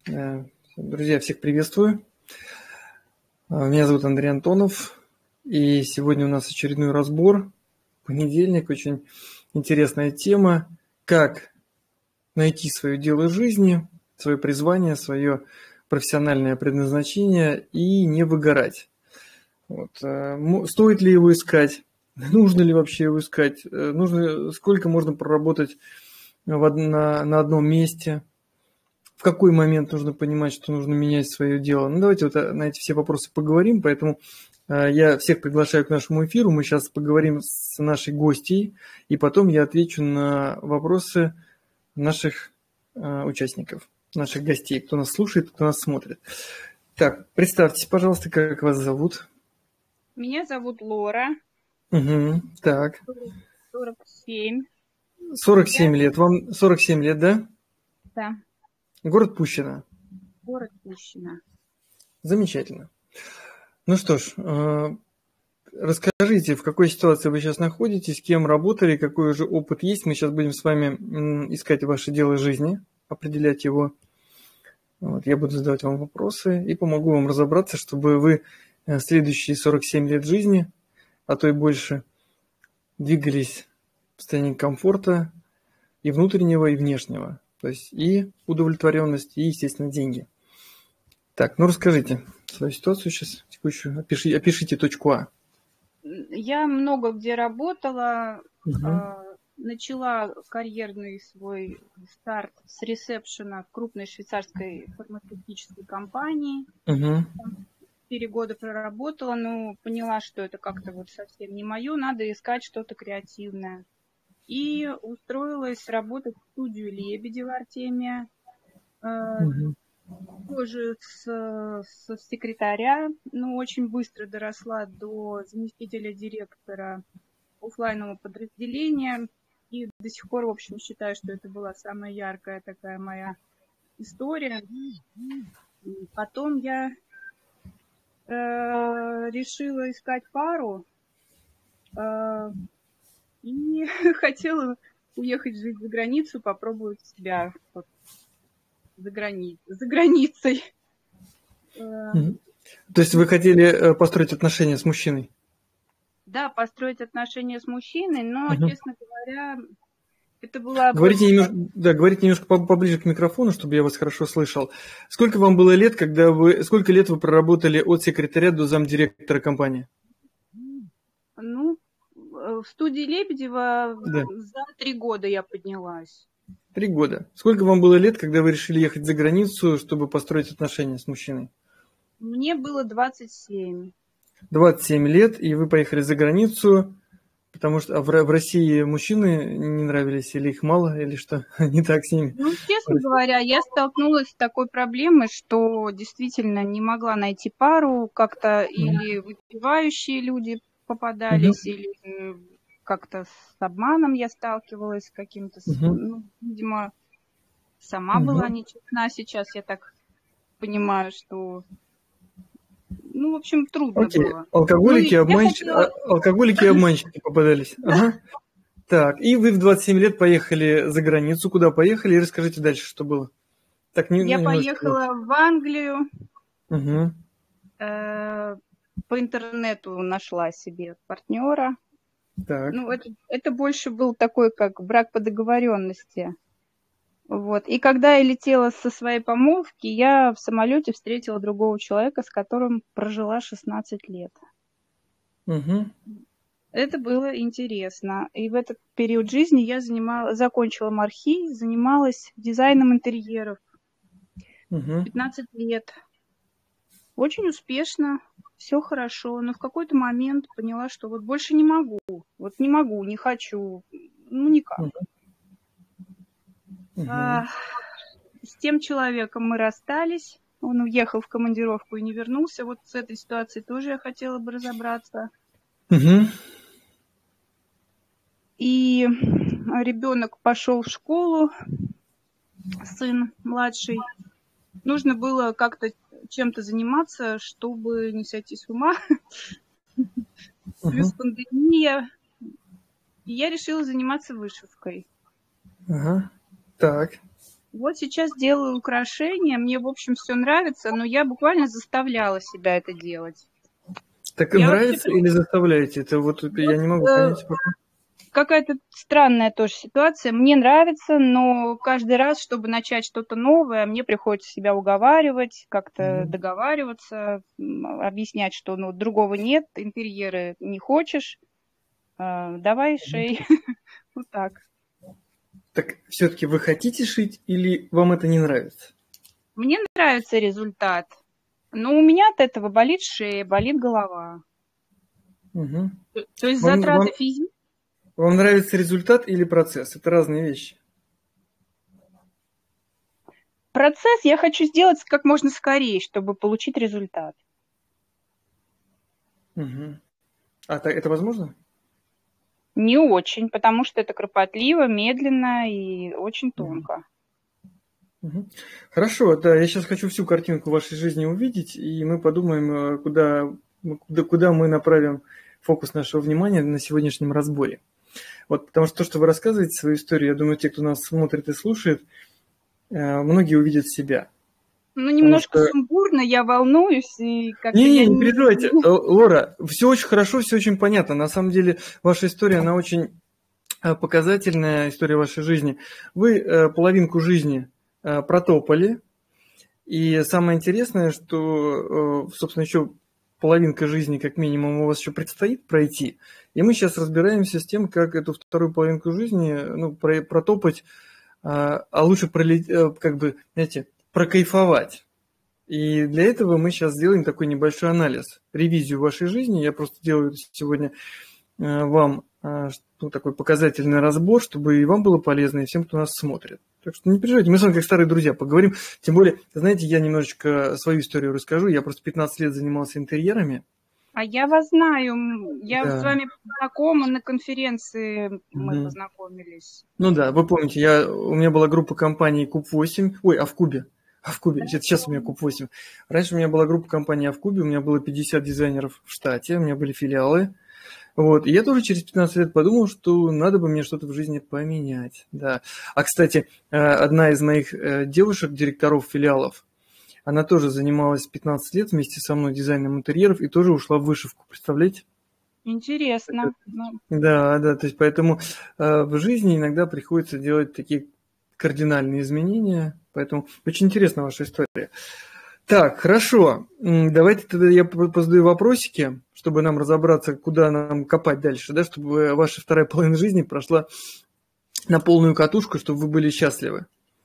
Друзья, всех приветствую. Меня зовут Андрей Антонов, и сегодня у нас очередной разбор. Понедельник, очень интересная тема. Как найти свое дело жизни, свое призвание, свое профессиональное предназначение и не выгорать. Стоит ли его искать? Нужно ли вообще его искать? Сколько можно проработать на одном месте? В какой момент нужно понимать, что нужно менять свое дело? Давайте на эти все вопросы поговорим, поэтому я всех приглашаю к нашему эфиру. Мы сейчас поговорим с нашей гостьей, и потом я отвечу на вопросы наших участников, наших гостей, кто нас слушает, кто нас смотрит. Так, представьтесь, пожалуйста, как вас зовут? Меня зовут Лора. Так. 47. 47 лет. Вам 47 лет, да? Да. Город Пущино. Город Пущино. Замечательно. Ну что ж, расскажите, в какой ситуации вы сейчас находитесь, с кем работали, какой уже опыт есть. Мы сейчас будем с вами искать ваше дело жизни, определять его. Я буду задавать вам вопросы и помогу вам разобраться, чтобы вы следующие 47 лет жизни, а то и больше, двигались в состоянии комфорта и внутреннего, и внешнего. То есть и удовлетворенность, и, естественно, деньги. Так, расскажите свою ситуацию сейчас, текущую. Опишите точку А. Я много где работала. Начала карьерный свой старт с ресепшена в крупной швейцарской фармацевтической компании. 4 года проработала, но поняла, что это как-то совсем не мое. Надо искать что-то креативное. И устроилась работать в студию Лебедева Артемия, тоже со секретаря, очень быстро доросла до заместителя директора офлайнового подразделения. И до сих пор, в общем, считаю, что это была самая яркая такая моя история. Потом я решила искать пару. И хотела уехать жить за границу, попробовать себя за границей. То есть вы хотели построить отношения с мужчиной? Да, построить отношения с мужчиной, но, честно говоря, это была... Говорите немножко поближе к микрофону, чтобы я вас хорошо слышал. Сколько вам было лет, сколько лет вы проработали от секретаря до замдиректора компании? В студии Лебедева за 3 года я поднялась. 3 года. Сколько вам было лет, когда вы решили ехать за границу, чтобы построить отношения с мужчиной? Мне было 27. 27 лет, и вы поехали за границу, потому что в России мужчины не нравились, или их мало, или что не так с ними? Честно говоря, я столкнулась с такой проблемой, что действительно не могла найти пару, как-то или выпивающие люди попадались, или как-то с обманом я сталкивалась, с каким-то, видимо, сама была нечестна. Сейчас я так понимаю, что, в общем, трудно было. Алкоголики и обманщики попадались. Так, и вы в 27 лет поехали за границу. Куда поехали? И расскажите дальше, что было. Я поехала в Англию. По интернету нашла себе партнера. Так. Это больше был такой, как брак по договоренности. И когда я летела со своей помолвки, я в самолете встретила другого человека, с которым прожила 16 лет. Это было интересно. И в этот период жизни я закончила МАРХИ, занималась дизайном интерьеров. 15 лет. Очень успешно, все хорошо, но в какой-то момент поняла, что больше не могу. Не хочу, никак. С тем человеком мы расстались, он уехал в командировку и не вернулся. С этой ситуацией тоже я хотела бы разобраться. И ребенок пошел в школу, сын младший. Нужно было как-то чем-то заниматься, чтобы не сойти с ума. Плюс пандемия. И я решила заниматься вышивкой. Так. Вот сейчас делаю украшения, мне, в общем, все нравится, но я буквально заставляла себя это делать. Так Я вообще нравится или заставляете? Это вот я не могу понять пока. какая-то странная тоже ситуация. Мне нравится, но каждый раз, чтобы начать что-то новое, мне приходится себя уговаривать, как-то договариваться, объяснять, что ну, другого нет, интерьеры не хочешь, давай шей. Вот так. Так все-таки вы хотите шить или вам это не нравится? Мне нравится результат, но у меня от этого болит шея, болит голова. Угу. То есть Вам, вам, затраты физические. вам нравится результат или процесс? Это разные вещи. Процесс я хочу сделать как можно скорее, чтобы получить результат. Угу. А это возможно? Не очень, потому что это кропотливо, медленно и очень тонко. Угу. Хорошо, да, я сейчас хочу всю картинку вашей жизни увидеть, и мы подумаем, куда мы направим фокус нашего внимания на сегодняшнем разборе. Вот, потому что то, что вы рассказываете, свою историю, я думаю, те, кто нас смотрит и слушает, многие увидят себя. Ну, немножко сумбурно, я волнуюсь, и как-то Не переживайте. Лора, все очень хорошо, все очень понятно. На самом деле, ваша история, она очень показательная, история вашей жизни. Вы половинку жизни протопали, и самое интересное, что, собственно, еще половинка жизни, как минимум, у вас еще предстоит пройти. И мы сейчас разбираемся с тем, как эту вторую половинку жизни протопать, а лучше как бы, знаете, прокайфовать. И для этого мы сейчас сделаем такой небольшой анализ, ревизию вашей жизни. Я просто делаю сегодня вам такой показательный разбор, чтобы и вам было полезно, и всем, кто нас смотрит. Так что не переживайте, мы с вами как старые друзья поговорим. Тем более, знаете, я немножечко свою историю расскажу. Я просто 15 лет занимался интерьерами. А я вас знаю, я с вами знакома, на конференции мы познакомились. Ну да, вы помните, у меня была группа компаний Куб-8, в Кубе. Сейчас у меня Куб-8. Раньше у меня была группа компаний в Кубе, у меня было 50 дизайнеров в штате, у меня были филиалы. Вот. И я тоже через 15 лет подумал, что надо бы мне что-то в жизни поменять. Да. А, кстати, одна из моих девушек, директоров филиалов, она тоже занималась 15 лет вместе со мной дизайном интерьеров и тоже ушла в вышивку. Представляете? Интересно. Да, то есть поэтому в жизни иногда приходится делать такие кардинальные изменения. Поэтому очень интересна ваша история. Так, хорошо. Давайте тогда я позадаю вопросики, чтобы нам разобраться, куда нам копать дальше, да, чтобы ваша вторая половина жизни прошла на полную катушку, чтобы вы были счастливы.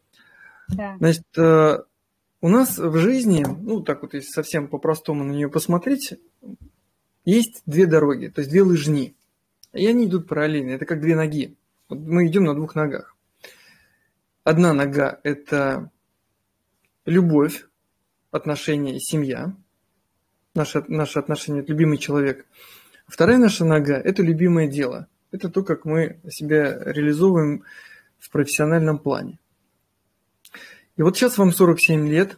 Да. Значит, у нас в жизни, так вот, если совсем по-простому на нее посмотреть, есть две дороги, то есть две лыжни. И они идут параллельно, это как две ноги. Вот мы идем на двух ногах. Одна нога – это любовь, отношения, семья, наши отношения, это любимый человек. Вторая наша нога – это любимое дело. Это то, как мы себя реализовываем в профессиональном плане. И вот сейчас вам 47 лет,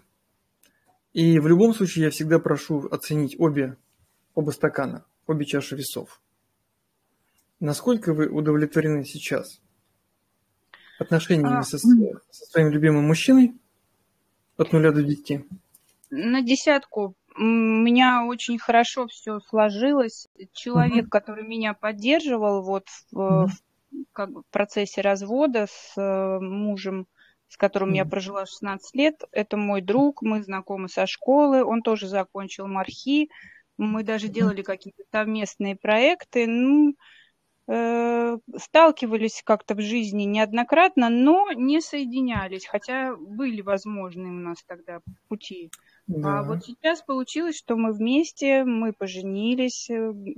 и в любом случае я всегда прошу оценить оба стакана, обе чаши весов. Насколько вы удовлетворены сейчас отношениями со своим любимым мужчиной от 0 до 10? На 10. У меня очень хорошо все сложилось. Человек, который меня поддерживал в процессе развода с мужем, с которым я прожила 16 лет, это мой друг, мы знакомы со школы, он тоже закончил МАРХИ, мы даже делали какие-то совместные проекты. Сталкивались как-то в жизни неоднократно, но не соединялись, хотя были возможны у нас тогда пути. Да. А вот сейчас получилось, что мы вместе, мы поженились,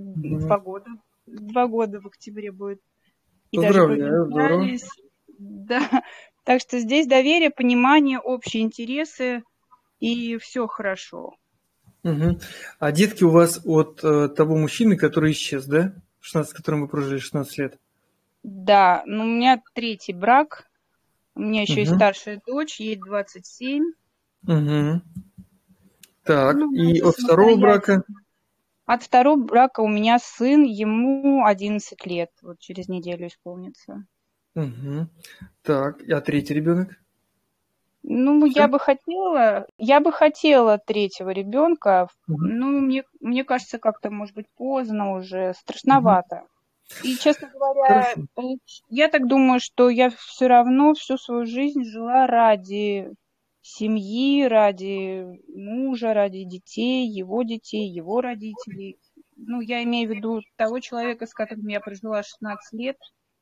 2 года в октябре будет. И Поздравляю, даже повенчались. Да. Так что здесь доверие, понимание, общие интересы, и все хорошо. Угу. А детки у вас от того мужчины, который исчез, да? С которым вы прожили 16 лет? Да, у меня 3-й брак. У меня еще есть старшая дочь, ей 27. Угу. Так, и от второго брака? От второго брака у меня сын, ему 11 лет. Вот через неделю исполнится. Угу. Так, а 3-й ребенок? Ну, Все? я бы хотела третьего ребенка. Мгм. Ну, мне кажется, как-то, может быть, поздно уже, Мгм. страшновато. И, честно говоря, Хорошо. я так думаю, что я все равно всю свою жизнь жила ради семьи, ради мужа, ради детей, его родителей. Ну, я имею в виду того человека, с которым я прожила 16 лет,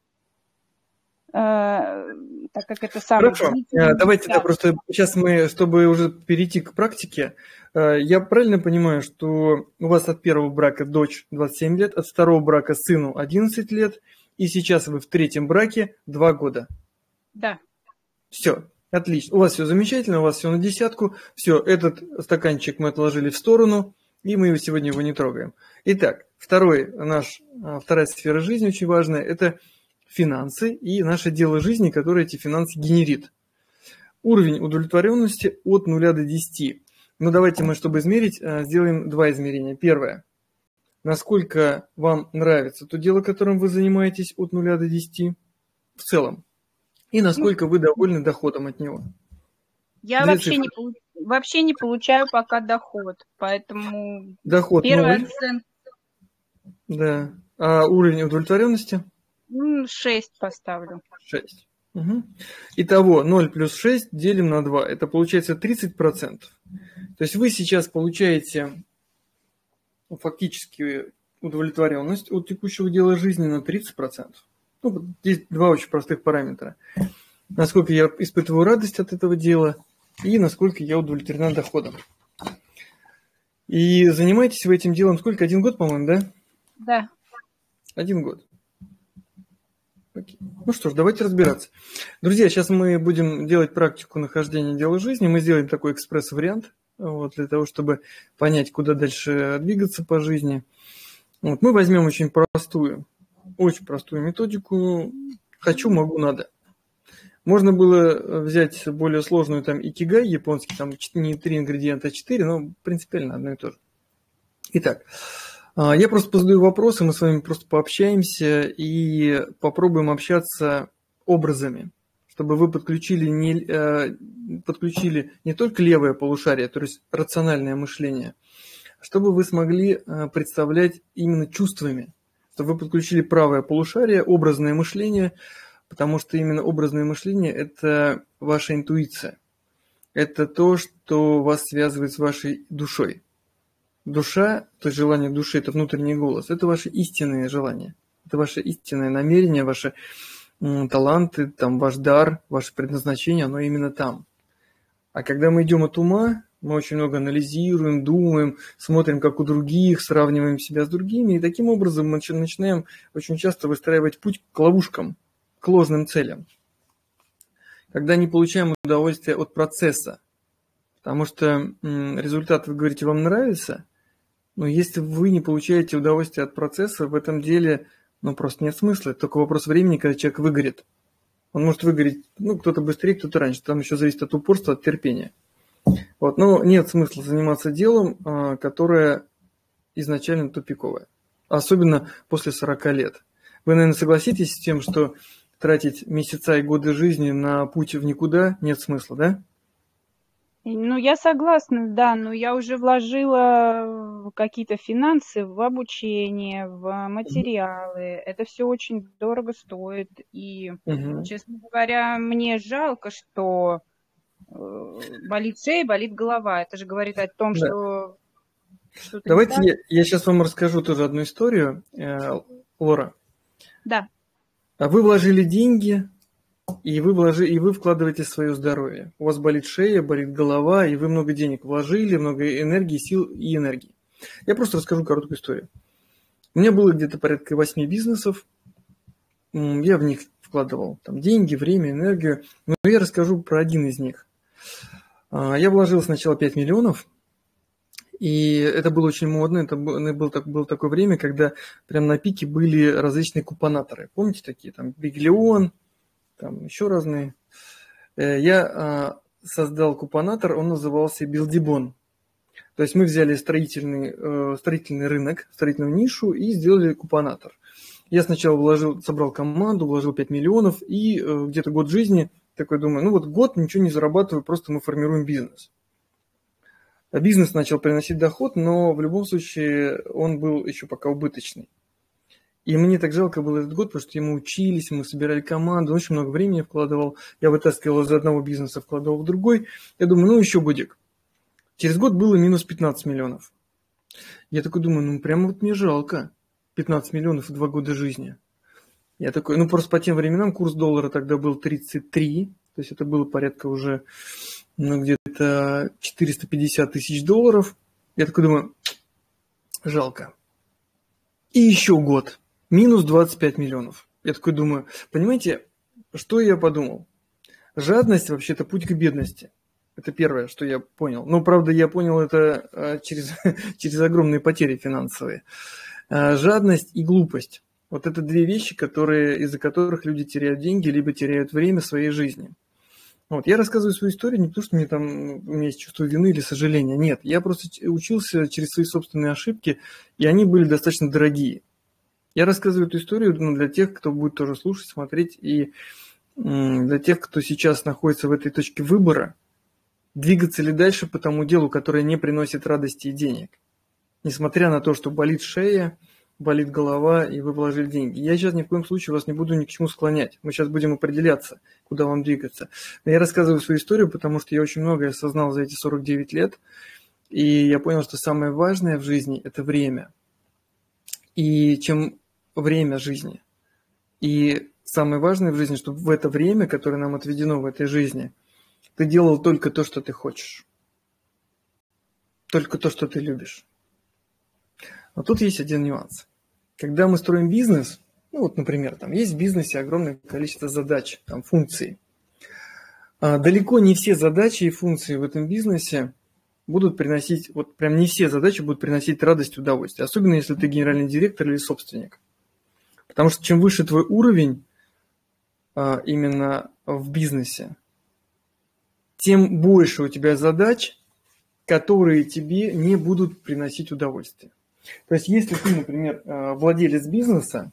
так как это самый Хорошо. длительный Давайте, да, брак. просто сейчас мы, чтобы уже перейти к практике, я правильно понимаю, что у вас от первого брака дочь 27 лет, от второго брака сыну 11 лет, и сейчас вы в третьем браке 2 года. Да. Все, отлично. У вас все замечательно, у вас все на десятку. Все, этот стаканчик мы отложили в сторону, и мы сегодня его не трогаем. Итак, вторая сфера жизни очень важная – это финансы и наше дело жизни, которое эти финансы генерит. Уровень удовлетворенности от 0 до 10. Но давайте мы, чтобы измерить, сделаем два измерения. Первое. Насколько вам нравится то дело, которым вы занимаетесь от 0 до 10 в целом. И Ну, насколько вы довольны доходом от него. я Две цифры. вообще не получаю пока доход, поэтому Доход первая 0, оценка да. А уровень удовлетворенности 6 поставлю. 6. Угу. Итого 0 плюс 6 делим на 2. Это получается 30%. То есть вы сейчас получаете фактически удовлетворенность от текущего дела жизни на 30%. Ну, вот здесь два очень простых параметра. Насколько я испытываю радость от этого дела и насколько я удовлетворена доходом. И занимаетесь вы этим делом сколько? 1 год, по-моему, да? Да. 1 год. Окей. Ну что ж, давайте разбираться. Друзья, сейчас мы будем делать практику нахождения дела жизни. Мы сделаем такой экспресс-вариант, вот, для того, чтобы понять, куда дальше двигаться по жизни. Вот, мы возьмем очень простую методику. Хочу, могу, надо. Можно было взять более сложную, там, икигай японский, там не 3 ингредиента, а 4, но принципиально одно и то же. Итак, я просто позадаю вопросы, мы с вами просто пообщаемся и попробуем общаться образами, чтобы вы подключили не только левое полушарие, то есть рациональное мышление, а чтобы вы смогли представлять именно чувствами, чтобы вы подключили правое полушарие, образное мышление, потому что именно образное мышление – это ваша интуиция, это то, что вас связывает с вашей душой. Душа, то есть желание души – это внутренний голос, это ваши истинные желания, это ваше истинное намерение, ваши таланты, там, ваш дар, ваше предназначение, оно именно там. А когда мы идем от ума, мы очень много анализируем, думаем, смотрим, как у других, сравниваем себя с другими, и таким образом мы начинаем очень часто выстраивать путь к ловушкам, к ложным целям. Когда не получаем удовольствия от процесса, потому что результат, вы говорите, вам нравится, но если вы не получаете удовольствия от процесса, в этом деле просто нет смысла. Это только вопрос времени, когда человек выгорит. Он может выгореть, кто-то быстрее, кто-то раньше. Там еще зависит от упорства, от терпения. Вот. Но нет смысла заниматься делом, которое изначально тупиковое. Особенно после 40 лет. Вы, наверное, согласитесь с тем, что тратить месяца и годы жизни на путь в никуда нет смысла, да? Ну, я согласна, да, но я уже вложила какие-то финансы в обучение, в материалы. Это все очень дорого стоит. И, честно говоря, мне жалко, что болит шея, болит голова. Это же говорит о том, Да. что что-то не так. Давайте я сейчас вам расскажу тоже одну историю, Лора. Да. Вы вложили деньги, и вы вкладываете в свое здоровье. У вас болит шея, болит голова, и вы много денег вложили, много энергии, сил и энергии. Я просто расскажу короткую историю. У меня было где-то порядка 8 бизнесов. Я в них вкладывал там деньги, время, энергию. Но я расскажу про один из них. Я вложил сначала 5 миллионов. И это было очень модно, это было такое время, когда прям на пике были различные купонаторы. Помните такие? Там Биглион, там еще разные. Я создал купонатор, он назывался Билдибон. То есть мы взяли строительный рынок, строительную нишу и сделали купонатор. Я сначала собрал команду, вложил 5 миллионов, и где-то год жизни Такой думаю, ну вот год ничего не зарабатываю, просто мы формируем бизнес. А бизнес начал приносить доход, но в любом случае он был еще пока убыточный. И мне так жалко было этот год, потому что мы учились, мы собирали команду, очень много времени вкладывал. Я вытаскивал из одного бизнеса, вкладывал в другой. Я думаю, ну еще годик. Через год было минус 15 миллионов. Я такой думаю, ну прямо вот мне жалко. 15 миллионов и 2 года жизни. Я такой, ну просто по тем временам курс доллара тогда был 33, то есть это было порядка уже, ну где-то 450 тысяч долларов. Я такой думаю, жалко. И еще год. Минус 25 миллионов. Я такой думаю, понимаете, что я подумал? Жадность вообще-то путь к бедности. Это первое, что я понял. Но, правда, я понял это через огромные потери финансовые. Жадность и глупость. Вот это две вещи, из-за которых люди теряют деньги, либо теряют время своей жизни. Вот. Я рассказываю свою историю не потому, что у меня есть чувство вины или сожаления. Нет, я просто учился через свои собственные ошибки, и они были достаточно дорогие. Я рассказываю эту историю для тех, кто будет тоже слушать, смотреть, и для тех, кто сейчас находится в этой точке выбора, двигаться ли дальше по тому делу, которое не приносит радости и денег. Несмотря на то, что болит шея, болит голова, и вы вложили деньги. Я сейчас ни в коем случае вас не буду ни к чему склонять. Мы сейчас будем определяться, куда вам двигаться. Но я рассказываю свою историю, потому что я очень многое осознал за эти 49 лет, и я понял, что самое важное в жизни – это время. И чем время жизни. И самое важное в жизни, чтобы в это время, которое нам отведено в этой жизни, ты делал только то, что ты хочешь. Только то, что ты любишь. Но тут есть один нюанс. Когда мы строим бизнес, ну вот, например, там есть в бизнесе огромное количество задач, там функций. Далеко не все задачи и функции в этом бизнесе будут приносить, вот прям не все задачи будут приносить радость и удовольствие. Особенно, если ты генеральный директор или собственник. Потому что чем выше твой уровень именно в бизнесе, тем больше у тебя задач, которые тебе не будут приносить удовольствие. То есть, если ты, например, владелец бизнеса,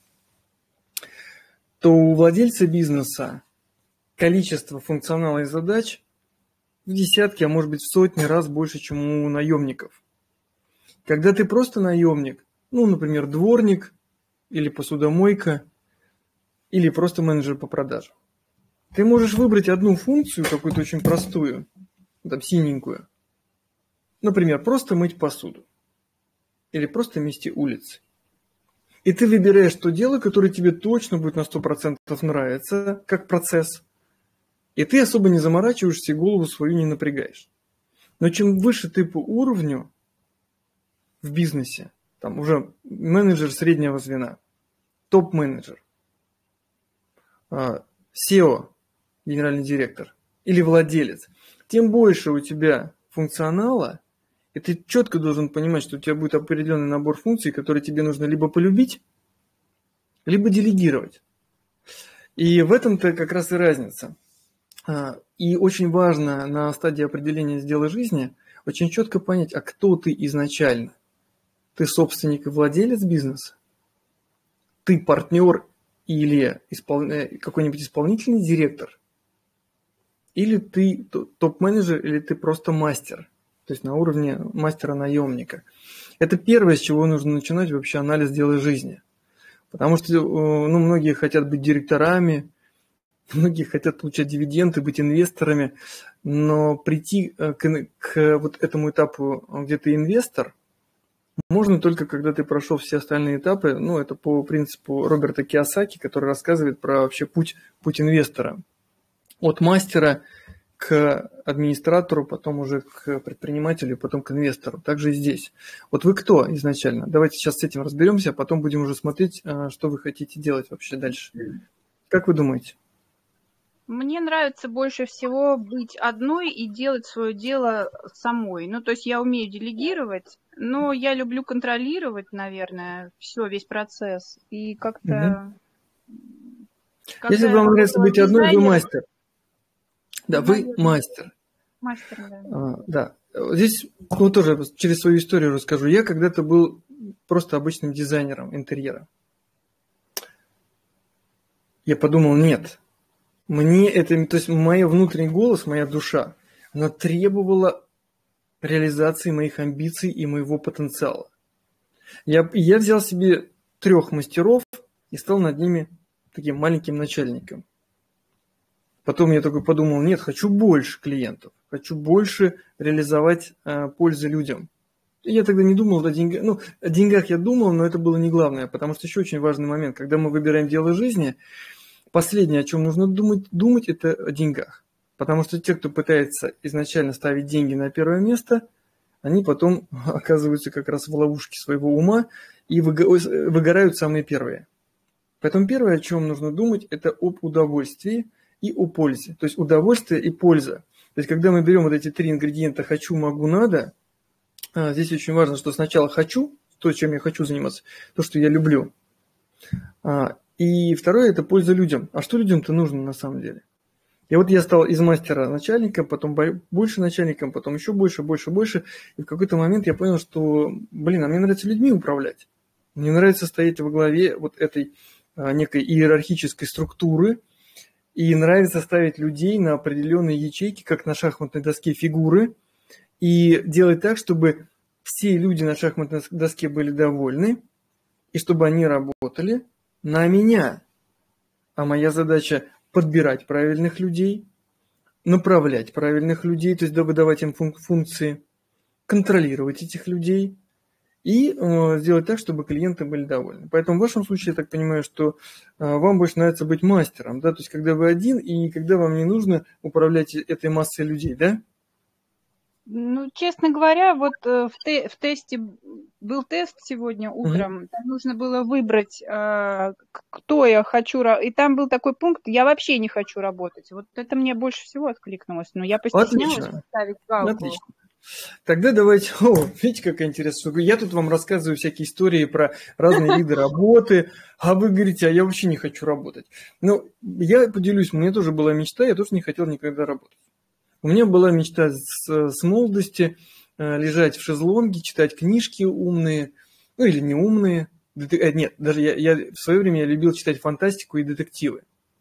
то у владельца бизнеса количество функционала и задач в десятки, а может быть в сотни раз больше, чем у наемников. Когда ты просто наемник, ну, например, дворник или посудомойка, или просто менеджер по продажам, ты можешь выбрать одну функцию, какую-то очень простую, там синенькую, например, просто мыть посуду или просто мести улицы. И ты выбираешь то дело, которое тебе точно будет на 100% нравиться, как процесс. И ты особо не заморачиваешься и голову свою не напрягаешь. Но чем выше ты по уровню в бизнесе, там уже менеджер среднего звена, топ-менеджер, SEO, генеральный директор или владелец, тем больше у тебя функционала, и ты четко должен понимать, что у тебя будет определенный набор функций, которые тебе нужно либо полюбить, либо делегировать. И в этом-то как раз и разница. И очень важно на стадии определения дела жизни очень четко понять, а кто ты изначально. Ты собственник и владелец бизнеса? Ты партнер или какой-нибудь исполнительный директор? Или ты топ-менеджер, или ты просто мастер? То есть на уровне мастера-наемника. Это первое, с чего нужно начинать вообще анализ дела жизни. Потому что многие хотят быть директорами, многие хотят получать дивиденды, быть инвесторами, но прийти к вот этому этапу, где ты инвестор, можно только когда ты прошел все остальные этапы. Это по принципу Роберта Кийосаки, который рассказывает про вообще путь инвестора. От мастера к администратору, потом уже к предпринимателю, потом к инвестору. Также и здесь. Вот вы кто изначально? Давайте сейчас с этим разберемся, а потом будем уже смотреть, что вы хотите делать вообще дальше. Как вы думаете? Мне нравится больше всего быть одной и делать свое дело самой. То есть я умею делегировать, но я люблю контролировать, наверное, весь процесс. И как-то... Если вам нравится быть одной, вы мастер. Да, вы мастер. Мастер, да. Да. Здесь тоже через свою историю расскажу. Я когда-то был просто обычным дизайнером интерьера. Я подумал, нет. Мне это, то есть мой внутренний голос, моя душа, она требовала реализации моих амбиций и моего потенциала. Я взял себе 3 мастеров и стал над ними таким маленьким начальником. Потом я такой подумал, нет, хочу больше клиентов, хочу больше реализовать пользы людям. И я тогда не думал о деньгах. Ну, о деньгах я думал, но это было не главное, потому что еще очень важный момент, когда мы выбираем дело жизни, последнее, о чем нужно думать, это о деньгах. Потому что те, кто пытается изначально ставить деньги на первое место, они потом оказываются как раз в ловушке своего ума и выгорают самые первые. Поэтому первое, о чем нужно думать, это об удовольствии и о пользе. То есть удовольствие и польза. То есть когда мы берем вот эти 3 ингредиента «хочу», «могу», «надо», здесь очень важно, что сначала «хочу», то, чем я хочу заниматься, то, что я люблю. И второе – это польза людям. А что людям-то нужно на самом деле? И вот я стал из мастера начальником, потом больше начальником, потом еще больше. И в какой-то момент я понял, что, а мне нравится людьми управлять. Мне нравится стоять во главе вот этой некой иерархической структуры. И нравится ставить людей на определенные ячейки, как на шахматной доске фигуры. И делать так, чтобы все люди на шахматной доске были довольны. И чтобы они работали на меня. А моя задача подбирать правильных людей, направлять правильных людей, то есть выдавать им функции, контролировать этих людей и сделать так, чтобы клиенты были довольны. Поэтому в вашем случае, я так понимаю, что вам больше нравится быть мастером, да, то есть когда вы один и когда вам не нужно управлять этой массой людей, да? Ну, честно говоря, вот в тесте был тест сегодня утром, там нужно было выбрать, кто я хочу, и там был такой пункт, я вообще не хочу работать. Вот это мне больше всего откликнулось, но я постеснялась поставить галку. Отлично. Тогда давайте, видите, какая интересная штука. Я тут вам рассказываю всякие истории про разные виды работы, а вы говорите, а я вообще не хочу работать. Ну, я поделюсь, у меня тоже была мечта, я тоже не хотел никогда работать. У меня была мечта с молодости лежать в шезлонге, читать книжки умные, ну или не умные. Нет, даже я в свое время я любил читать фантастику и детективы.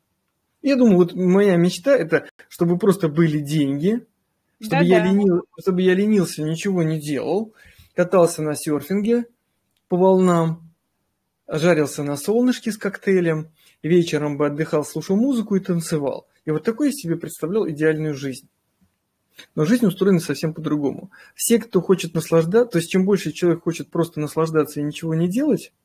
Я думаю, вот моя мечта это, чтобы просто были деньги, чтобы я ленился, ничего не делал, катался на серфинге по волнам, жарился на солнышке с коктейлем, вечером бы отдыхал, слушал музыку и танцевал. И вот такой я себе представлял идеальную жизнь. Но жизнь устроена совсем по-другому. Все, кто хочет наслаждаться, то есть чем больше человек хочет просто наслаждаться и ничего не делать,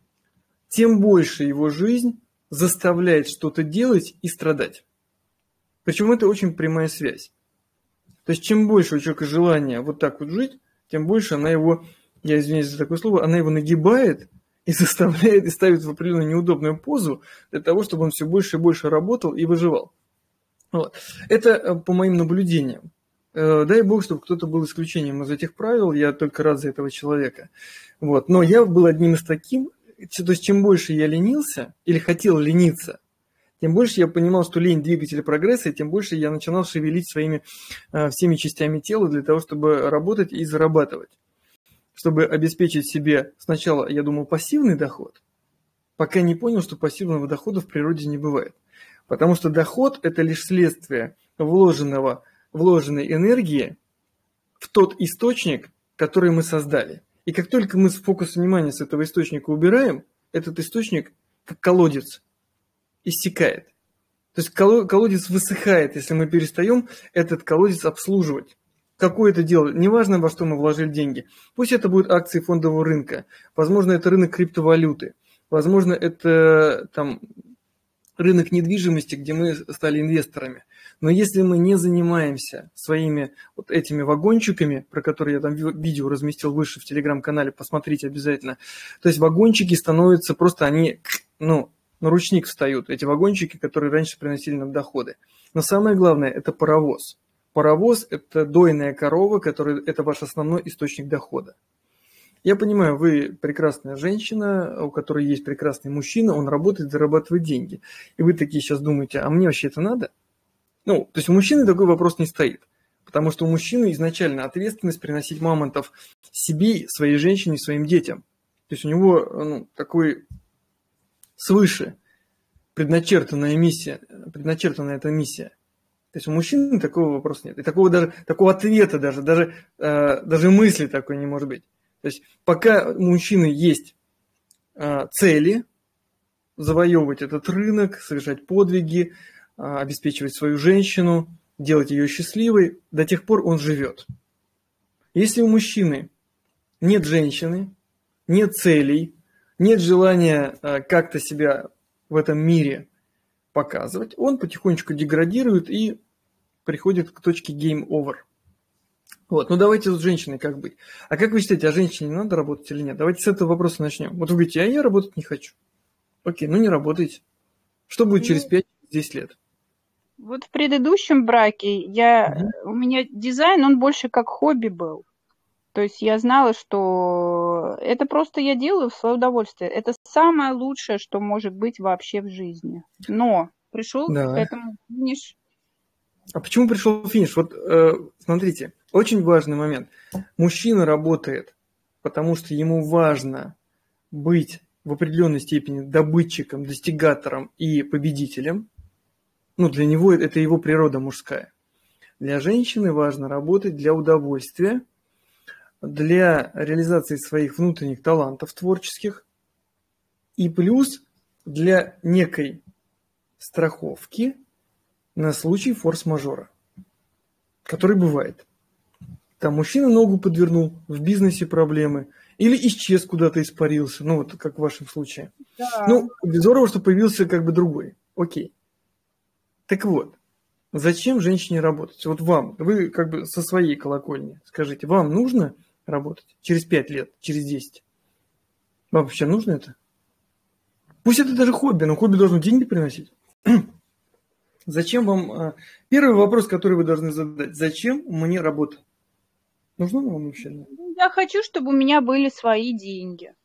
тем больше его жизнь заставляет что-то делать и страдать. Причем это очень прямая связь. То есть чем больше у человека желания вот так вот жить, тем больше она его, я извиняюсь за такое слово, она его нагибает и заставляет, и ставит в определенную неудобную позу для того, чтобы он все больше и больше работал и выживал. Вот. Это по моим наблюдениям. Дай бог, чтобы кто-то был исключением из этих правил, я только рад за этого человека. Вот. Но я был одним из таких, то есть чем больше я ленился или хотел лениться, тем больше я понимал, что лень – двигатель прогресса, и тем больше я начинал шевелить своими всеми частями тела для того, чтобы работать и зарабатывать. Чтобы обеспечить себе сначала, я думал, пассивный доход, пока не понял, что пассивного дохода в природе не бывает. Потому что доход – это лишь следствие вложенной энергии в тот источник, который мы создали. И как только мы фокус внимания с этого источника убираем, этот источник, как колодец, иссякает. То есть колодец высыхает, если мы перестаем этот колодец обслуживать. Какое-то дело, неважно, во что мы вложили деньги. Пусть это будут акции фондового рынка, возможно, это рынок криптовалюты, возможно, это рынок недвижимости, где мы стали инвесторами. Но если мы не занимаемся своими вот этими вагончиками, про которые я там видео разместил выше в телеграм-канале, посмотрите обязательно. То есть вагончики становятся просто, они, на ручник встают, эти вагончики, которые раньше приносили нам доходы. Но самое главное, это паровоз. Паровоз – это дойная корова, это ваш основной источник дохода. Я понимаю, вы прекрасная женщина, у которой есть прекрасный мужчина, он работает, зарабатывает деньги. И вы такие сейчас думаете, а мне вообще это надо? То есть у мужчины такой вопрос не стоит. Потому что у мужчины изначально ответственность приносить мамонтов себе, своей женщине, своим детям. То есть у него такой свыше предначертанная миссия, предначертанная эта миссия. То есть у мужчины такого вопроса нет. И такого ответа даже мысли такой не может быть. То есть пока у мужчины есть цели, завоевывать этот рынок, совершать подвиги, обеспечивать свою женщину, делать ее счастливой, до тех пор он живет. Если у мужчины нет женщины, нет целей, нет желания как-то себя в этом мире показывать, он потихонечку деградирует и приходит к точке game over. Вот, ну давайте с женщиной как быть. А как вы считаете, женщине надо работать или нет? Давайте с этого вопроса начнем. Вот вы говорите, я работать не хочу. Окей, ну не работайте. Что будет через 5-10 лет? Вот в предыдущем браке у меня дизайн, он больше как хобби был. То есть я знала, что это просто я делаю в свое удовольствие. Это самое лучшее, что может быть вообще в жизни. Но пришел к этому финиш. А почему пришел финиш? Вот смотрите, очень важный момент. Мужчина работает, потому что ему важно быть в определенной степени добытчиком, достигатором и победителем. Ну, для него это его природа мужская. Для женщины важно работать для удовольствия, для реализации своих внутренних талантов творческих и плюс для некой страховки на случай форс-мажора, который бывает. Там мужчина ногу подвернул, в бизнесе проблемы, или исчез куда-то, испарился, ну вот как в вашем случае. Да. Ну, здорово, что появился как бы другой. Окей. Так вот, зачем женщине работать? Вот вам, вы как бы со своей колокольни скажите, вам нужно работать через 5 лет, через 10? Вам вообще нужно это? Пусть это даже хобби, но хобби должно деньги приносить. Зачем вам... Первый вопрос, который вы должны задать. Зачем мне работа? Нужно вам мужчина? Я хочу, чтобы у меня были свои деньги.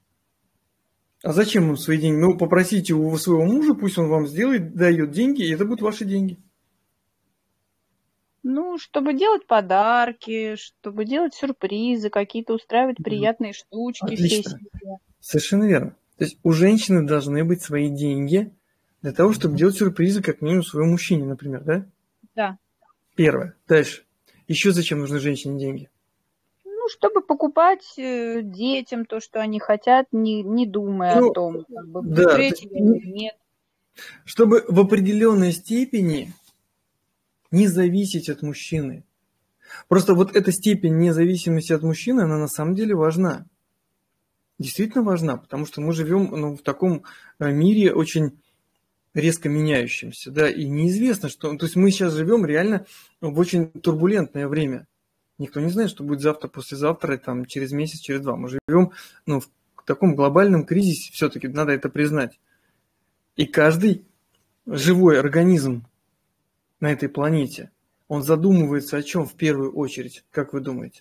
А зачем вам свои деньги? Ну, попросите у своего мужа, пусть он вам сделает, дает деньги, и это будут ваши деньги. Ну, чтобы делать подарки, чтобы делать сюрпризы, какие-то устраивать приятные штучки всей семье. Совершенно верно. То есть у женщины должны быть свои деньги для того, чтобы делать сюрпризы как минимум своему мужчине, например, да? Да. Первое. Дальше. Еще зачем нужны женщине деньги? Ну, чтобы покупать детям то, что они хотят, не думая о том, как бы, да, или нет. Чтобы в определенной степени не зависеть от мужчины. Просто вот эта степень независимости от мужчины, она на самом деле важна. Действительно важна, потому что мы живем в таком мире очень резко меняющемся, да, и неизвестно, что... То есть мы сейчас живем реально в очень турбулентное время. Никто не знает, что будет завтра, послезавтра, там, через месяц, через два. Мы живем в таком глобальном кризисе, все-таки надо это признать. И каждый живой организм на этой планете, он задумывается о чем в первую очередь, как вы думаете?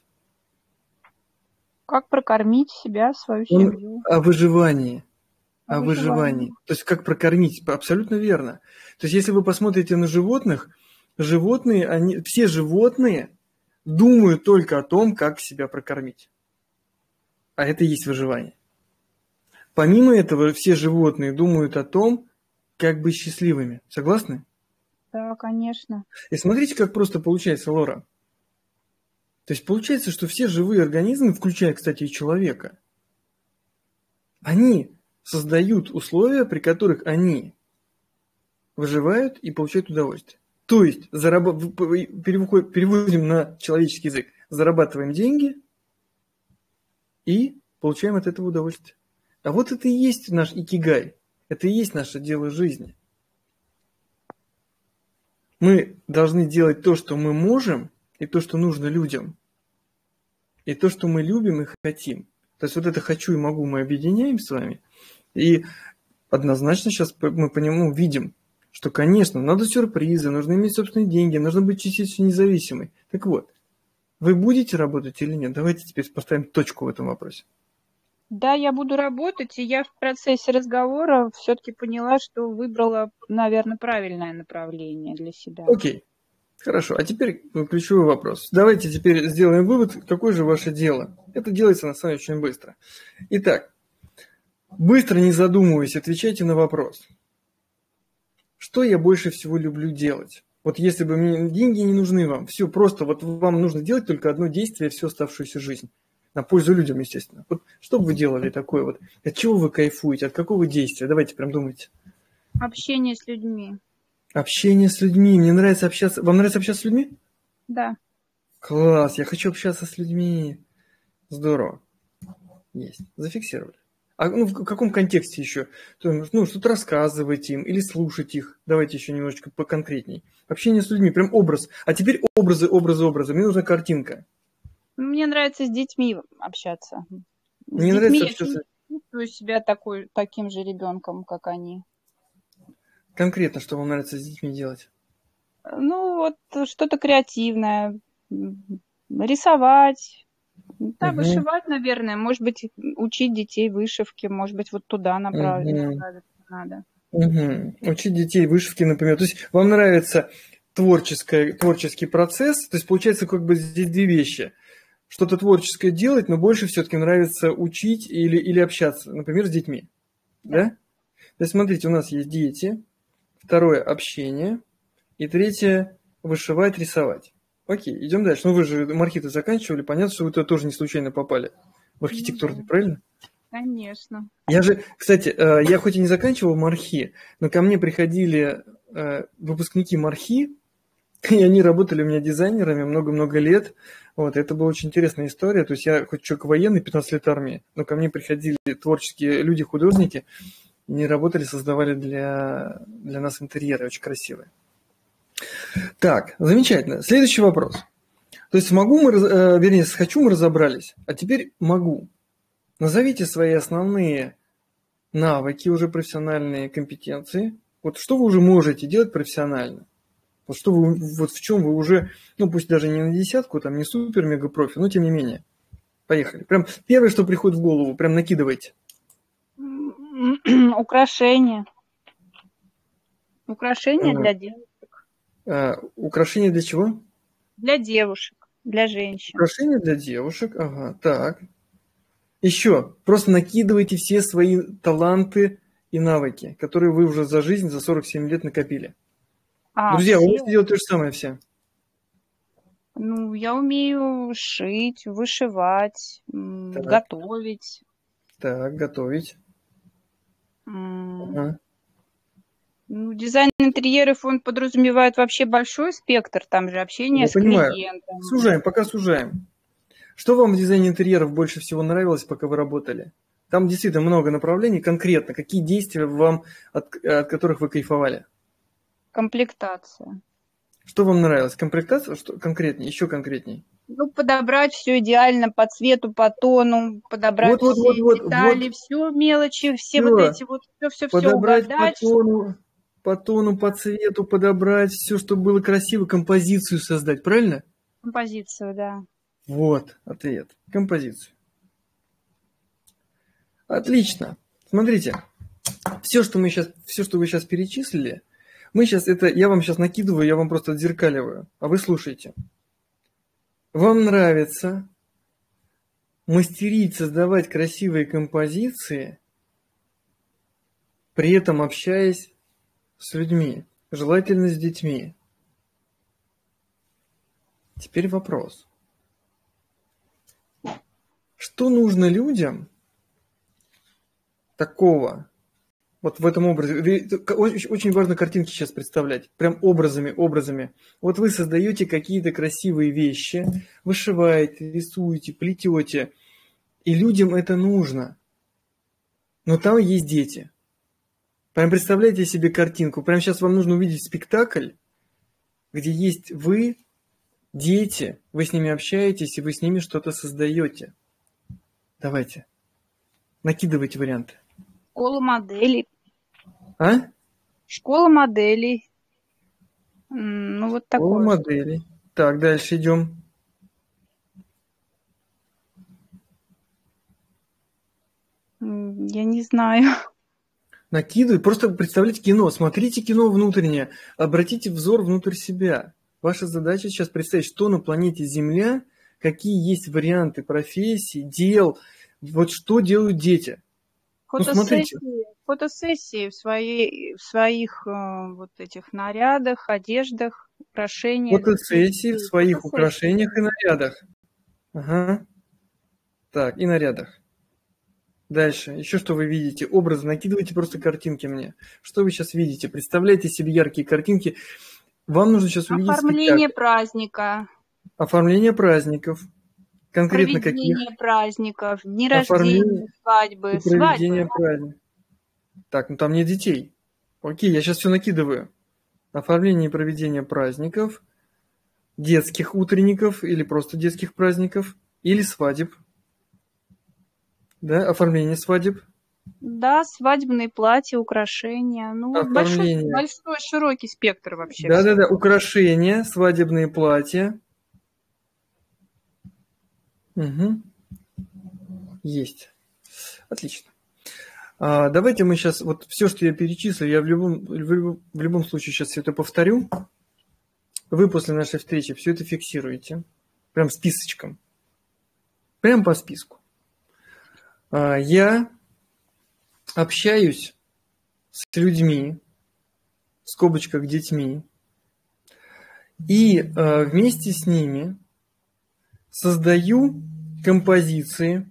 Как прокормить себя, свою семью. О выживании. О выживании. То есть как прокормить, абсолютно верно. То есть если вы посмотрите на животных, все животные думают только о том, как себя прокормить. А это и есть выживание. Помимо этого, все животные думают о том, как быть счастливыми. Согласны? Да, конечно. И смотрите, как просто получается, Лора. То есть получается, что все живые организмы, включая, кстати, и человека, они создают условия, при которых они выживают и получают удовольствие. То есть переводим на человеческий язык. Зарабатываем деньги и получаем от этого удовольствие. А вот это и есть наш икигай. Это и есть наше дело жизни. Мы должны делать то, что мы можем, и то, что нужно людям. И то, что мы любим и хотим. То есть вот это «хочу» и «могу» мы объединяем с вами. И однозначно сейчас мы видим, что, конечно, надо сюрпризы, нужно иметь собственные деньги, нужно быть частично независимой. Так вот, вы будете работать или нет? Давайте теперь поставим точку в этом вопросе. Да, я буду работать, и я в процессе разговора все-таки поняла, что выбрала, наверное, правильное направление для себя. Окей, хорошо. А теперь ключевой вопрос. Давайте теперь сделаем вывод, какое же ваше дело. Это делается на самом деле очень быстро. Итак, быстро, не задумываясь, отвечайте на вопрос. Что я больше всего люблю делать? Вот если бы мне деньги не нужны вам, все, просто вот вам нужно делать только одно действие всю оставшуюся жизнь. На пользу людям, естественно. Вот что бы вы делали такое вот? От чего вы кайфуете? От какого действия? Давайте прям думайте. Общение с людьми. Общение с людьми. Мне нравится общаться. Вам нравится общаться с людьми? Да. Класс, я хочу общаться с людьми. Здорово. Есть. Зафиксировали. А ну, в каком контексте еще? Ну, что-то рассказывать им или слушать их. Давайте еще немножечко поконкретней. Общение с людьми, прям образ. А теперь образы. Мне нужна картинка. Мне нравится с детьми общаться. Мне нравится общаться. Я чувствую себя таким же ребенком, как они. Конкретно, что вам нравится с детьми делать? Ну, вот что-то креативное. Рисовать. Да, вышивать, наверное. Может быть, учить детей вышивке. Может быть, вот туда направиться надо. Учить детей вышивке, например. То есть вам нравится творческий процесс. То есть получается как бы здесь две вещи. Что-то творческое делать, но больше все-таки нравится учить или общаться, например, с детьми. Да? То есть смотрите, у нас есть дети. Второе – общение. И третье – вышивать, рисовать. Окей, идем дальше. Ну, вы же мархиты заканчивали, понятно, что вы туда тоже не случайно попали в архитектурный, правильно? Конечно. Я же, кстати, я хоть и не заканчивал мархи, но ко мне приходили выпускники мархи, и они работали у меня дизайнерами много-много лет. Вот, это была очень интересная история. То есть я хоть человек военный, 15 лет армии, но ко мне приходили творческие люди, художники, и они работали, создавали для нас интерьеры очень красивые. Так, замечательно. Следующий вопрос. То есть хочу мы разобрались, а теперь могу. Назовите свои основные навыки, уже профессиональные компетенции. Вот что вы уже можете делать профессионально? Вот в чем вы уже, ну пусть даже не на десятку, там не супер-мега-профи, но тем не менее. Поехали. Прям первое, что приходит в голову, прям накидывайте. Украшения. Украшения для девушек. Украшения для чего? Для девушек, для женщин. Украшения для девушек, ага, так. Еще, просто накидывайте все свои таланты и навыки, которые вы уже за жизнь, за 47 лет накопили. Друзья, вы можете делать то же самое все. Ну, я умею шить, вышивать, готовить. Так, готовить. Ага. Ну, дизайн интерьеров, он подразумевает вообще большой спектр, там же общение с клиентом. Сужаем. Что вам в дизайне интерьеров больше всего нравилось, пока вы работали? Там действительно много направлений, конкретно. Какие действия вам, от которых вы кайфовали? Комплектация. Что вам нравилось? Комплектация? Что конкретнее? Еще конкретнее. Ну, подобрать все идеально по цвету, по тону, подобрать все детали, все мелочи, все вот эти вот, все угадать. По тону, по цвету подобрать, все, чтобы было красиво, композицию создать, правильно? Композицию, да. Вот ответ. Композицию. Отлично. Смотрите, все, что вы сейчас перечислили, я вам сейчас накидываю, я вам просто отзеркаливаю, а вы слушайте. Вам нравится мастерить, создавать красивые композиции, при этом общаясь с людьми, желательно с детьми. Теперь вопрос. Что нужно людям такого, вот в этом образе? Очень важно картинки сейчас представлять, прям образами. Вот вы создаете какие-то красивые вещи, вышиваете, рисуете, плетете, и людям это нужно. Но там есть дети. Прям представляете себе картинку. Прямо сейчас вам нужно увидеть спектакль, где есть вы, дети, вы с ними общаетесь, и вы с ними что-то создаете. Давайте. Накидывайте варианты. Школа моделей. А? Школа моделей. Ну, вот такое. Школа моделей. Так, дальше идем. Я не знаю. Накидывай. Просто представляйте кино. Смотрите кино внутреннее. Обратите взор внутрь себя. Ваша задача сейчас представить, что на планете Земля, какие есть варианты профессий, дел. Вот что делают дети. Ну, смотрите. Фотосессии в своих вот этих нарядах, одеждах, украшениях. Фотосессии в своих Фотосессии. украшениях и нарядах. Ага. Так, и нарядах. Дальше. Еще что вы видите? Образы. Накидывайте просто картинки мне. Что вы сейчас видите? Представляете себе яркие картинки. Вам нужно сейчас увидеть Оформление спектакль. праздника. Оформление праздников. Конкретно каких? Проведение праздников, дни Оформление рождения, свадьбы. и проведение Свадьбы. праздника. Так, ну там нет детей. Окей, я сейчас все накидываю. Оформление и проведение праздников, детских утренников или просто детских праздников, или свадеб. Да, оформление свадеб. Да, свадебные платья, украшения. Ну, вот большой, Оформление. широкий спектр вообще всего. Да-да-да, украшения, свадебные платья. Угу. Есть. Отлично. Давайте мы сейчас, вот все, что я перечислил, я в любом случае сейчас все это повторю. Вы после нашей встречи все это фиксируете. Прям списочком. Прям по списку. Я общаюсь с людьми, в скобочках детьми, и вместе с ними создаю композиции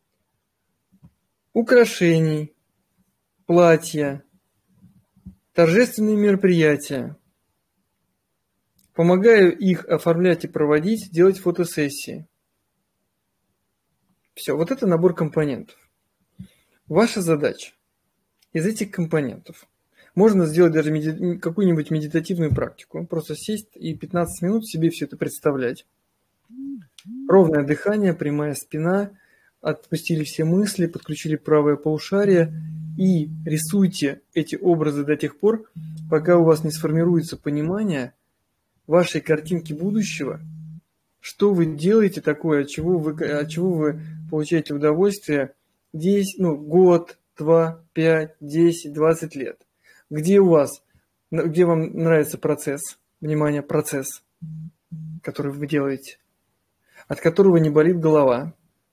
украшений, платья, торжественные мероприятия. Помогаю их оформлять и проводить, делать фотосессии. Все, вот это набор компонентов. Ваша задача из этих компонентов. Можно сделать даже какую-нибудь медитативную практику. Просто сесть и 15 минут себе все это представлять. Ровное дыхание, прямая спина, отпустили все мысли, подключили правое полушарие и рисуйте эти образы до тех пор, пока у вас не сформируется понимание вашей картинки будущего, что вы делаете такое, от чего вы получаете удовольствие 10, год, 2, 5, 10, 20 лет. Где вам нравится процесс, внимание, процесс, который вы делаете, от которого не болит голова,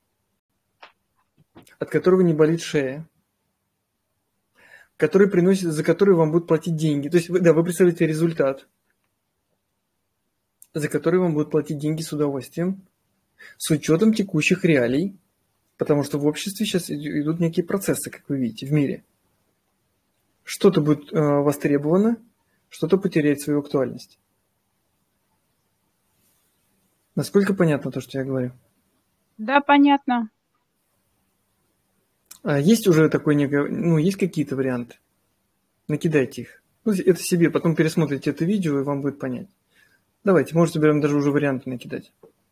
от которого не болит шея, за который вам будут платить деньги. То есть, вы представляете результат, за который вам будут платить деньги с удовольствием, с учетом текущих реалий, потому что в обществе сейчас идут некие процессы, как вы видите, в мире. Что-то будет востребовано, что-то потеряет свою актуальность. Насколько понятно то, что я говорю? Да, понятно. Есть уже такой есть какие-то варианты? Накидайте их. Это себе, потом пересмотрите это видео, и вам будет понять. Давайте, можете прям даже уже варианты накидать.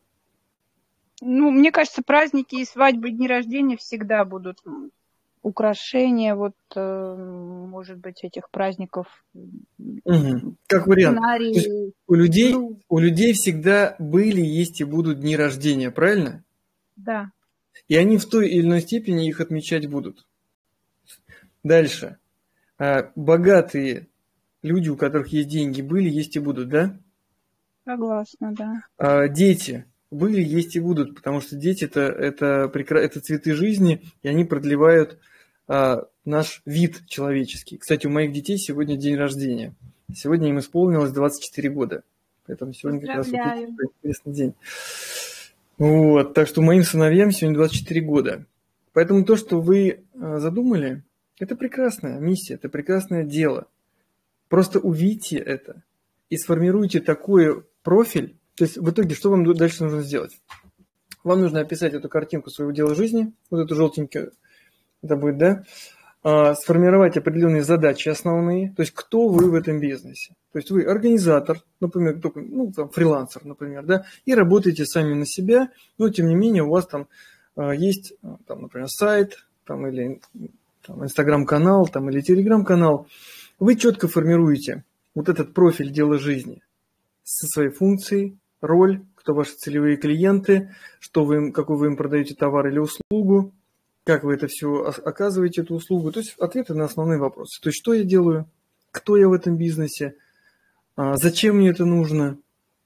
Мне кажется, праздники и свадьбы, дни рождения всегда будут украшения, может быть, этих праздников. Угу. Как вариант. То есть у людей всегда были, есть и будут дни рождения, правильно? Да. И они в той или иной степени их отмечать будут. Дальше. Богатые люди, у которых есть деньги, были, есть и будут, да? Согласна, да. Дети были, есть и будут, потому что дети это цветы жизни, и они продлевают наш вид человеческий. Кстати, у моих детей сегодня день рождения. Сегодня им исполнилось 24 года. Поэтому сегодня как раз интересный день. Вот, так что моим сыновьям сегодня 24 года. Поэтому то, что вы задумали, это прекрасная миссия, это прекрасное дело. Просто увидьте это и сформируйте такой профиль. То есть в итоге что вам дальше нужно сделать? Вам нужно описать эту картинку своего дела жизни, вот эту желтенькую, это будет, да? Сформировать определенные задачи основные, то есть кто вы в этом бизнесе. То есть вы организатор, например, фрилансер, например, да, и работаете сами на себя, но тем не менее у вас там есть, например, сайт, или инстаграм-канал, или телеграм-канал. Вы четко формируете вот этот профиль дела жизни со своей функцией, роль, кто ваши целевые клиенты, какой вы им продаете товар или услугу, как вы это все оказываете, эту услугу. То есть ответы на основные вопросы. То есть что я делаю, кто я в этом бизнесе, зачем мне это нужно,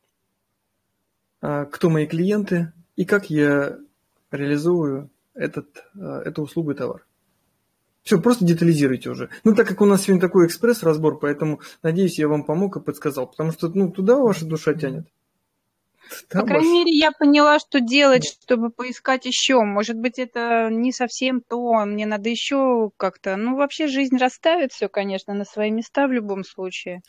кто мои клиенты и как я реализовываю эту услугу и товар. Все, просто детализируйте уже. Ну, так как у нас сегодня такой экспресс-разбор, поэтому, надеюсь, я вам помог и подсказал. Потому что, ну, туда ваша душа тянет. По крайней мере, я поняла, что делать, чтобы поискать еще. Может быть, это не совсем то, мне надо еще как-то... Ну, вообще жизнь расставит все, конечно, на свои места в любом случае.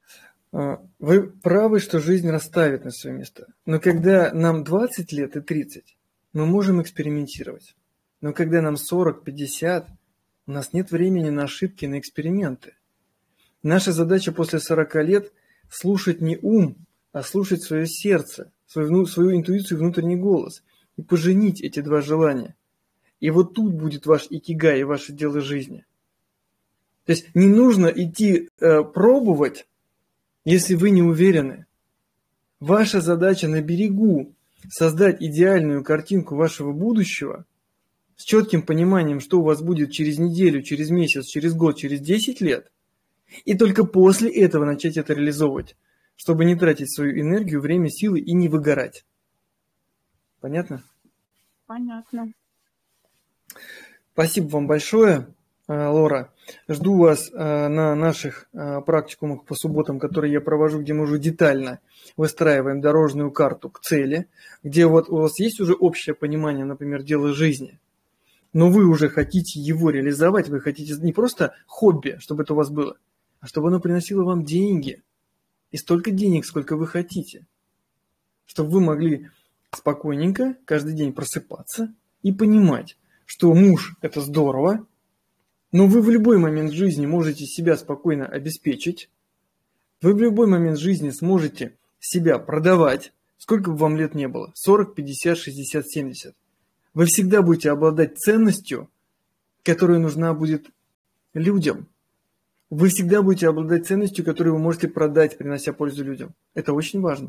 Вы правы, что жизнь расставит на свои места. Но когда нам 20 лет и 30, мы можем экспериментировать. Но когда нам 40, 50, у нас нет времени на ошибки, на эксперименты. Наша задача после 40 лет слушать не ум, а слушать свое сердце, свою интуицию, внутренний голос и поженить эти два желания. И вот тут будет ваш икигай и ваше дело жизни. То есть не нужно идти пробовать, если вы не уверены. Ваша задача на берегу создать идеальную картинку вашего будущего с четким пониманием, что у вас будет через неделю, через месяц, через год, через 10 лет. И только после этого начать это реализовывать, чтобы не тратить свою энергию, время, силы и не выгорать. Понятно? Понятно. Спасибо вам большое, Лора. Жду вас на наших практикумах по субботам, которые я провожу, где мы уже детально выстраиваем дорожную карту к цели, где вот у вас есть уже общее понимание, например, дела жизни, но вы уже хотите его реализовать, вы хотите не просто хобби, чтобы это у вас было, а чтобы оно приносило вам деньги. И столько денег, сколько вы хотите. Чтобы вы могли спокойненько каждый день просыпаться и понимать, что муж – это здорово, но вы в любой момент жизни можете себя спокойно обеспечить, вы в любой момент жизни сможете себя продавать, сколько бы вам лет не было, 40, 50, 60, 70. Вы всегда будете обладать ценностью, которая нужна будет людям. Вы всегда будете обладать ценностью, которую вы можете продать, принося пользу людям. Это очень важно.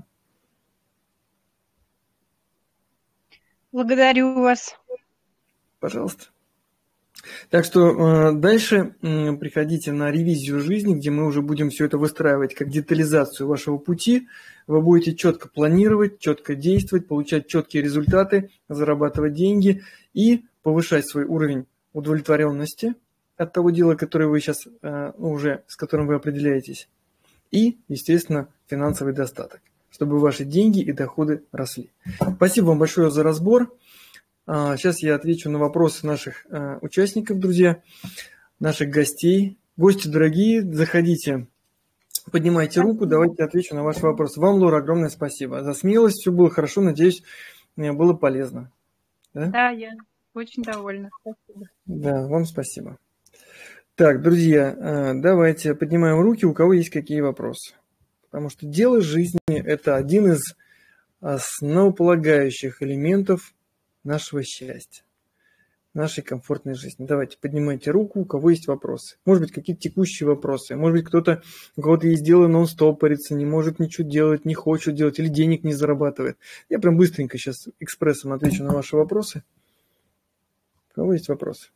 Благодарю вас. Пожалуйста. Так что дальше приходите на ревизию жизни, где мы уже будем все это выстраивать как детализацию вашего пути. Вы будете четко планировать, четко действовать, получать четкие результаты, зарабатывать деньги и повышать свой уровень удовлетворенности от того дела, которое вы сейчас уже, с которым вы определяетесь. И, естественно, финансовый достаток, чтобы ваши деньги и доходы росли. Спасибо вам большое за разбор. Сейчас я отвечу на вопросы наших участников, друзья, наших гостей. Гости дорогие, заходите, поднимайте руку, давайте отвечу на ваши вопросы. Вам, Лора, огромное спасибо за смелость. Все было хорошо, надеюсь, было полезно. Да, я очень довольна. Спасибо. Да, вам спасибо. Так, друзья, давайте поднимаем руки, у кого есть какие вопросы. Потому что дело жизни – это один из основополагающих элементов нашего счастья, нашей комфортной жизни. Давайте, поднимайте руку, у кого есть вопросы. Может быть, какие-то текущие вопросы. Может быть, у кого-то есть дело, но он стопорится, не может ничего делать, не хочет делать или денег не зарабатывает. Я прям быстренько сейчас экспрессом отвечу на ваши вопросы. У кого есть вопросы?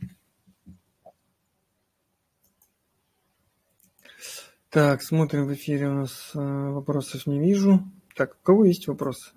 Так, смотрим в эфире, у нас вопросов не вижу. Так, у кого есть вопросы?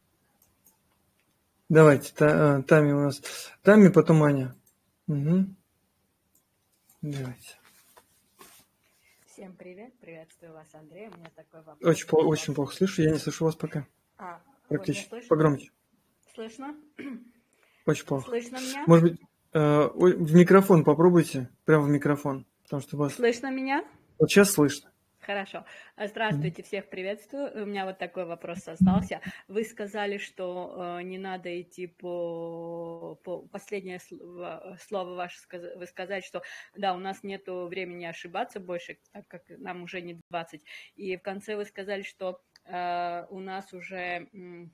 Давайте, Тами у нас. Тами, потом Аня. Угу. Давайте. Всем привет, приветствую вас, Андрей. У меня такой вопрос. Очень плохо слышу, я не слышу вас пока. Практически. Вот Погромче. Слышно? Очень плохо. Слышно меня? Может быть, в микрофон попробуйте, прямо в микрофон, потому что вас... Слышно меня? Вот сейчас слышно. Хорошо. Здравствуйте, всех приветствую. У меня вот такой вопрос остался. Вы сказали, что не надо идти по последнее слово ваше, вы сказали, что да, у нас нет времени ошибаться больше, так как нам уже не 20. И в конце вы сказали, что у нас уже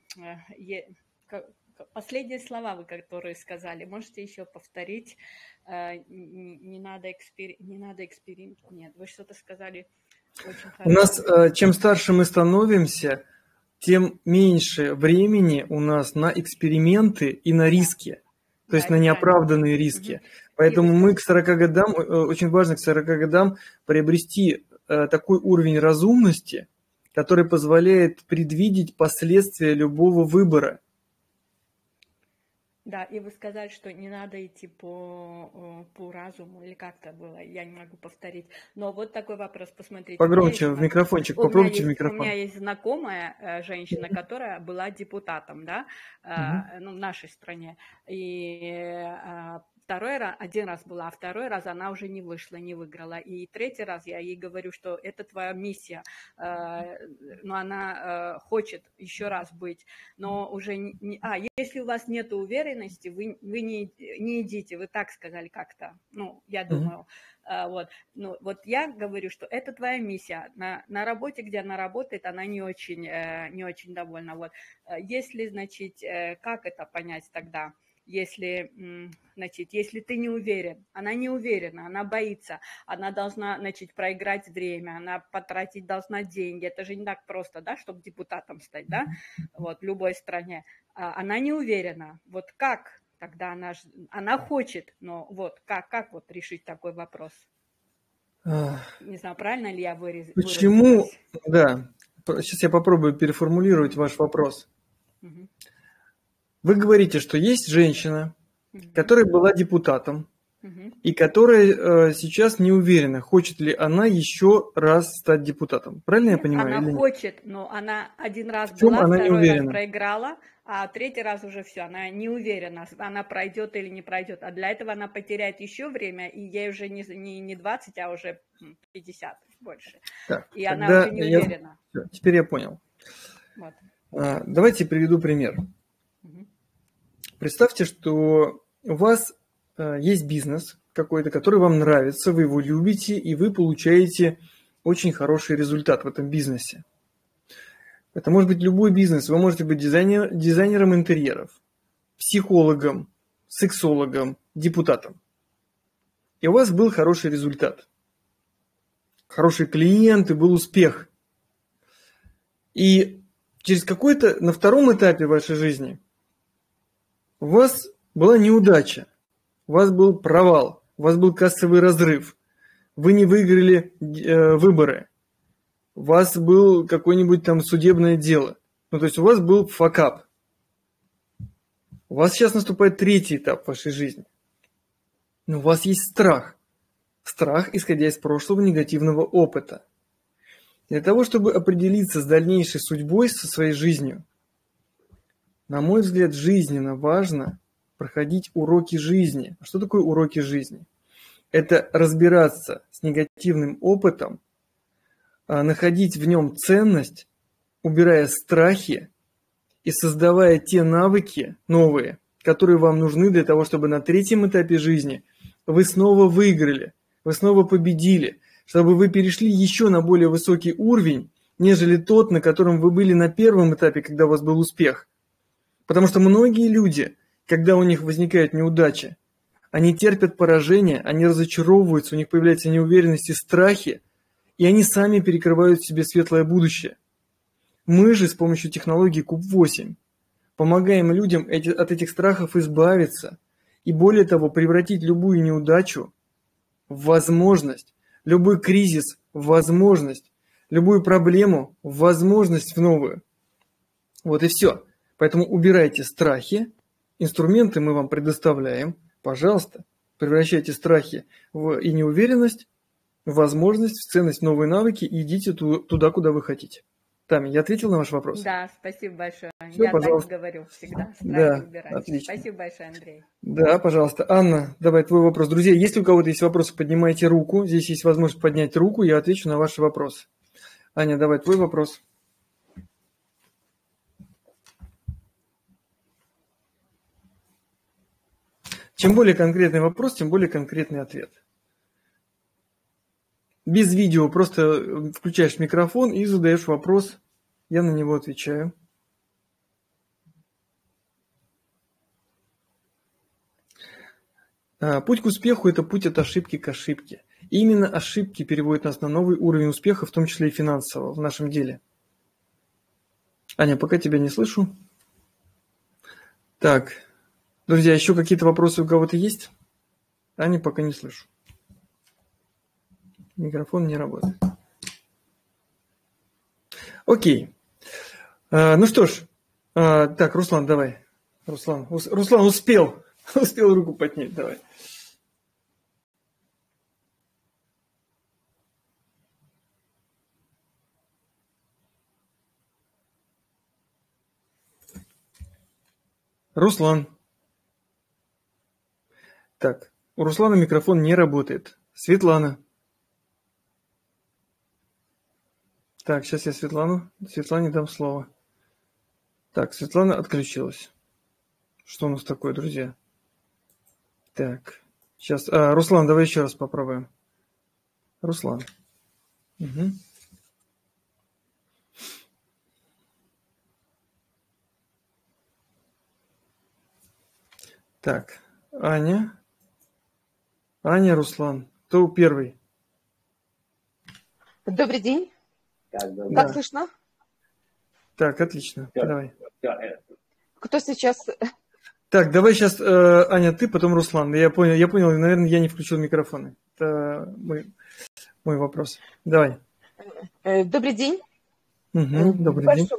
последние слова, вы которые сказали, можете еще повторить? Не надо эксперимент. Нет, вы что-то сказали. У нас, чем старше мы становимся, тем меньше времени у нас на эксперименты и на риски, то есть на неоправданные риски. Поэтому мы к 40 годам, очень важно к 40 годам приобрести такой уровень разумности, который позволяет предвидеть последствия любого выбора. Да, и вы сказали, что не надо идти по разуму, или как-то было, я не могу повторить. Но вот такой вопрос, посмотрите. Погромче в микрофончик, попробуйте в У микрофон. меня есть знакомая женщина, которая была депутатом, да, в нашей стране. И один раз была, а второй раз она уже не вышла, не выиграла. И третий раз я ей говорю, что это твоя миссия, но она хочет еще раз быть, но уже если у вас нет уверенности, вы не идите, вы так сказали как-то, я думаю. Вот я говорю, что это твоя миссия. На работе, где она работает, она не очень довольна. Вот. Если, значит, как это понять тогда? Если ты не уверен, она не уверена, она боится, она должна, проиграть время, она потратить должна деньги. Это же не так просто, да, чтобы депутатом стать, да, вот, в любой стране. Она не уверена. Вот как тогда она хочет, но вот как вот решить такой вопрос? Не знаю, правильно ли я выразилась? Почему? Да, сейчас я попробую переформулировать ваш вопрос. Вы говорите, что есть женщина, которая была депутатом, и которая сейчас не уверена, хочет ли она еще раз стать депутатом. Правильно я понимаю? Она хочет, но она один раз была, второй раз проиграла, а третий раз уже все, она не уверена, она пройдет или не пройдет. А для этого она потеряет еще время, и ей уже не 20, а уже 50 больше. Так, и она уже не уверена. Теперь я понял. Вот. Давайте приведу пример. Представьте, что у вас есть бизнес какой-то, который вам нравится, вы его любите, и вы получаете очень хороший результат в этом бизнесе. Это может быть любой бизнес. Вы можете быть дизайнером интерьеров, психологом, сексологом, депутатом. И у вас был хороший результат. Хороший клиент, и был успех. И через на втором этапе вашей жизни у вас была неудача, у вас был провал, у вас был кассовый разрыв, вы не выиграли выборы, у вас был какое-нибудь там судебное дело. То есть у вас был факап. У вас сейчас наступает третий этап вашей жизни. Но у вас есть страх. Страх, исходя из прошлого негативного опыта. Для того, чтобы определиться с дальнейшей судьбой со своей жизнью, на мой взгляд, жизненно важно проходить уроки жизни. А что такое уроки жизни? Это разбираться с негативным опытом, находить в нем ценность, убирая страхи и создавая те навыки новые, которые вам нужны для того, чтобы на третьем этапе жизни вы снова выиграли, вы снова победили, чтобы вы перешли еще на более высокий уровень, нежели тот, на котором вы были на первом этапе, когда у вас был успех. Потому что многие люди, когда у них возникает неудача, они терпят поражение, они разочаровываются, у них появляется неуверенность и страхи, и они сами перекрывают себе светлое будущее. Мы же с помощью технологии Куб-8 помогаем людям от этих страхов избавиться и, более того, превратить любую неудачу в возможность, любой кризис в возможность, любую проблему в возможность в новую. Вот и все. Поэтому убирайте страхи, инструменты мы вам предоставляем, пожалуйста, превращайте страхи и неуверенность в возможность, в ценность, в новые навыки и идите туда, куда вы хотите. Тами, я ответил на ваш вопрос? Да, спасибо большое. Все, я пожалуйста. Так говорю всегда, да, убирать. Отлично. Спасибо большое, Андрей. Да, пожалуйста. Анна, давай твой вопрос. Друзья, если у кого-то есть вопросы, поднимайте руку. Здесь есть возможность поднять руку, я отвечу на ваши вопросы. Аня, давай твой вопрос. Чем более конкретный вопрос, тем более конкретный ответ. Без видео, просто включаешь микрофон и задаешь вопрос, я на него отвечаю. Путь к успеху – это путь от ошибки к ошибке. И именно ошибки переводят нас на новый уровень успеха, в том числе и финансового, в нашем деле. Аня, пока тебя не слышу. Так, друзья, еще какие-то вопросы у кого-то есть? Аня, пока не слышу. Микрофон не работает. Окей. Ну что ж, так, Руслан, давай. Руслан успел. Успел руку поднять, давай. Руслан. Так, у Руслана микрофон не работает. Светлана. Так, сейчас я Светлане дам слово. Так, Светлана отключилась. Что у нас такое, друзья? Так, сейчас... Руслан, давай еще раз попробуем. Руслан. Угу. Так, Аня, Руслан. Кто первый? Добрый день. Да. Как слышно? Так, отлично. Давай. Кто сейчас? Так, давай сейчас, Аня, ты, потом Руслан. Я понял, наверное, я не включил микрофоны. Это мой вопрос. Давай. Добрый день. Угу, добрый день.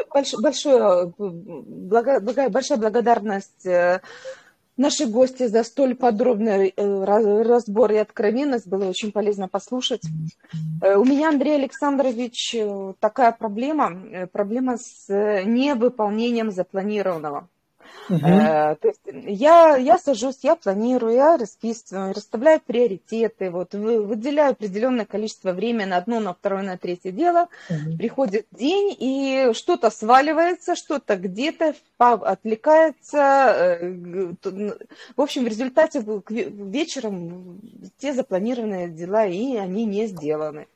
Большая благодарность нашей гости за столь подробный разбор и откровенность. Было очень полезно послушать. У меня, Андрей Александрович, такая проблема с невыполнением запланированного. То есть я сажусь, я планирую, я расписываю, расставляю приоритеты, вот, выделяю определенное количество времени на одно, на второе, на третье дело. Приходит день, и что-то сваливается, что-то где-то отвлекается. В общем, в результате вечером те запланированные дела, и они не сделаны.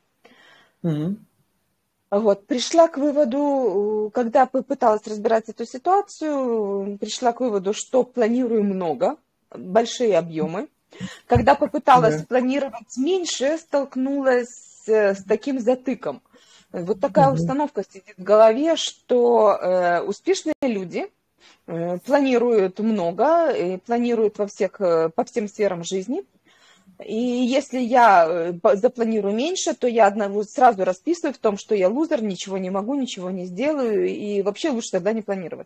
Вот, пришла к выводу, когда попыталась разбирать эту ситуацию, пришла к выводу, что планирую много, большие объемы. Когда попыталась планировать меньше, столкнулась с таким затыком. Вот такая установка сидит в голове, что успешные люди планируют много, и планируют по всем сферам жизни. И если я запланирую меньше, то я сразу расписываю в том, что я лузер, ничего не могу, ничего не сделаю, и вообще лучше тогда не планировать.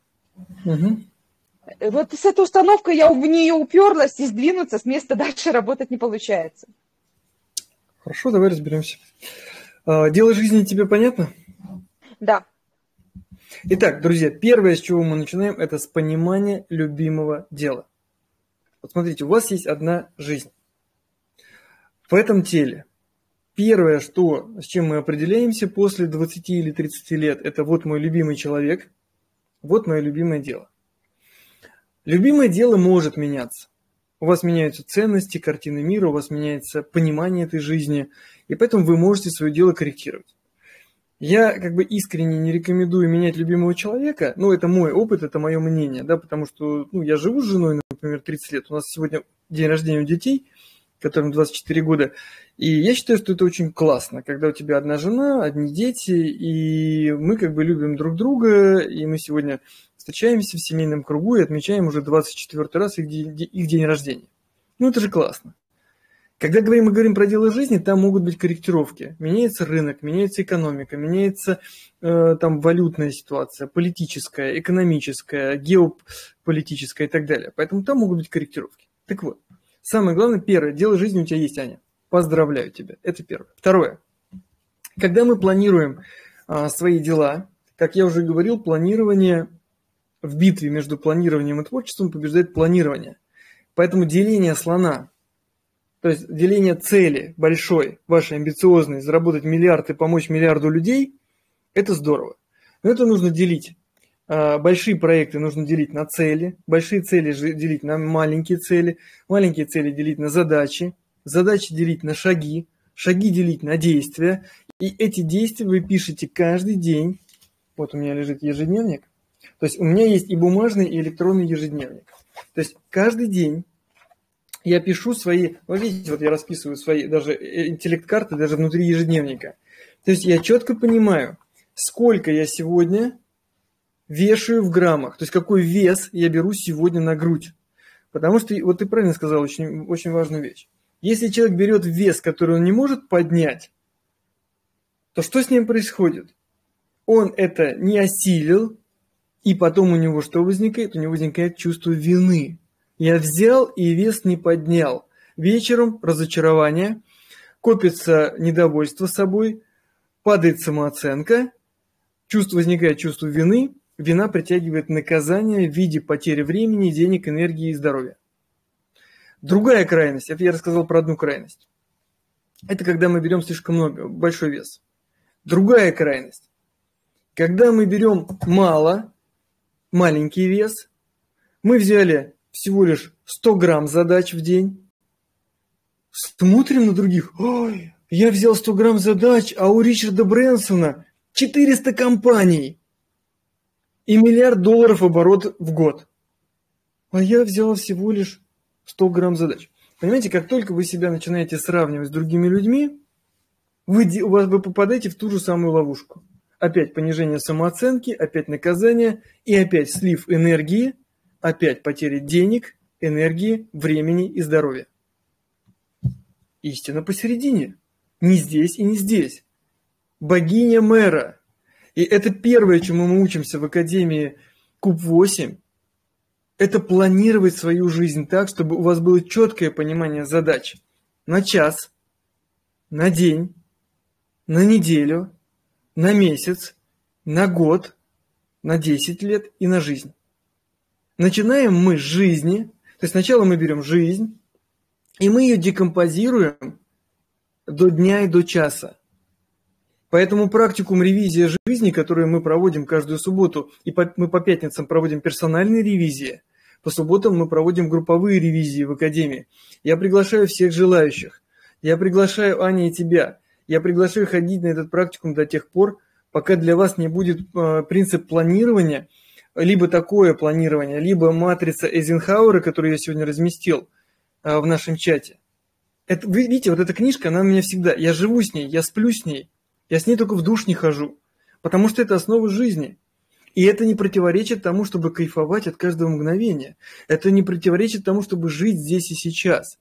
Вот с этой установкой я в нее уперлась, и сдвинуться с места дальше работать не получается. Хорошо, давай разберемся. Дело жизни тебе понятно? Да. Итак, друзья, первое, с чего мы начинаем, это с понимания любимого дела. Вот смотрите, у вас есть одна жизнь. В этом теле первое, с чем мы определяемся после 20 или 30 лет, это вот мой любимый человек, вот мое любимое дело. Любимое дело может меняться. У вас меняются ценности, картины мира, у вас меняется понимание этой жизни, и поэтому вы можете свое дело корректировать. Я искренне не рекомендую менять любимого человека, но это мой опыт, это мое мнение, да, потому что я живу с женой, например, 30 лет, у нас сегодня день рождения у детей, которым 24 года. И я считаю, что это очень классно, когда у тебя одна жена, одни дети, и мы любим друг друга, и мы сегодня встречаемся в семейном кругу и отмечаем уже 24-й раз их день рождения. Это же классно. Когда мы говорим про дело жизни, там могут быть корректировки. Меняется рынок, меняется экономика, меняется валютная ситуация, политическая, экономическая, геополитическая и так далее. Поэтому там могут быть корректировки. Так вот. Самое главное, первое, дело жизни у тебя есть, Аня. Поздравляю тебя. Это первое. Второе. Когда мы планируем свои дела, как я уже говорил, планирование в битве между планированием и творчеством побеждает планирование. Поэтому деление слона, то есть деление цели большой, вашей амбициозной, заработать миллиард и помочь миллиарду людей, это здорово. Но это нужно делить. Большие проекты нужно делить на цели, большие цели делить на маленькие цели делить на задачи, задачи делить на шаги делить на действия. И эти действия вы пишете каждый день. Вот у меня лежит ежедневник. То есть у меня есть и бумажный, и электронный ежедневник. То есть каждый день я пишу свои, вот видите, вот я расписываю свои даже интеллект-карты даже внутри ежедневника. То есть я четко понимаю, сколько я сегодня вешаю в граммах, то есть какой вес я беру сегодня на грудь. Потому что, вот ты правильно сказал очень, очень важную вещь. Если человек берет вес, который он не может поднять, то что с ним происходит? Он это не осилил, И потом у него что возникает? У него возникает чувство вины. Я взял и вес не поднял. Вечером разочарование, копится недовольство собой, падает самооценка, возникает чувство вины, вина притягивает наказание в виде потери времени, денег, энергии и здоровья. Другая крайность, это я рассказал про одну крайность. Это когда мы берем слишком много, большой вес. Другая крайность, когда мы берем маленький вес, мы взяли всего лишь 100 грамм задач в день, смотрим на других, ой, я взял 100 грамм задач, а у Ричарда Брэнсона 400 компаний и $1 миллиард оборот в год. А я взял всего лишь 100 грамм задач. Понимаете, как только вы себя начинаете сравнивать с другими людьми, вы попадаете в ту же самую ловушку. Опять понижение самооценки, опять наказание и опять слив энергии, опять потери денег, энергии, времени и здоровья. Истина посередине. Не здесь и не здесь. Богиня мэра. И это первое, чему мы учимся в Академии Куб-8. Это планировать свою жизнь так, чтобы у вас было четкое понимание задач. На час, на день, на неделю, на месяц, на год, на 10 лет и на жизнь. Начинаем мы с жизни. То есть сначала мы берем жизнь, и мы ее декомпозируем до дня и до часа. Поэтому практикум ревизия жизни, которую мы проводим каждую субботу, и мы по пятницам проводим персональные ревизии, по субботам мы проводим групповые ревизии в Академии. Я приглашаю всех желающих. Я приглашаю Аню и тебя. Я приглашаю ходить на этот практикум до тех пор, пока для вас не будет принцип планирования, либо такое планирование, либо матрица Эйзенхауэра, которую я сегодня разместил в нашем чате. Вы видите, вот эта книжка, она у меня всегда, я живу с ней, я сплю с ней, я с ней только в душ не хожу, потому что это основа жизни. И это не противоречит тому, чтобы кайфовать от каждого мгновения. Это не противоречит тому, чтобы жить здесь и сейчас.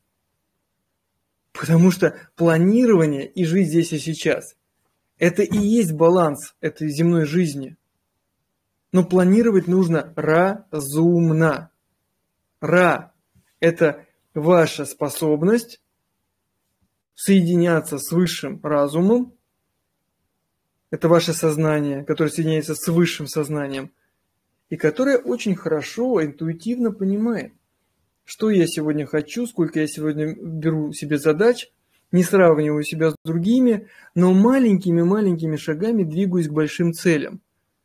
Потому что планирование и жить здесь и сейчас – это и есть баланс этой земной жизни. Но планировать нужно разумно. Ра – это ваша способность соединяться с высшим разумом. Это ваше сознание, которое соединяется с высшим сознанием, и которое очень хорошо, интуитивно понимает, что я сегодня хочу, сколько я сегодня беру себе задач, не сравниваю себя с другими, но маленькими-маленькими шагами двигаюсь к большим целям.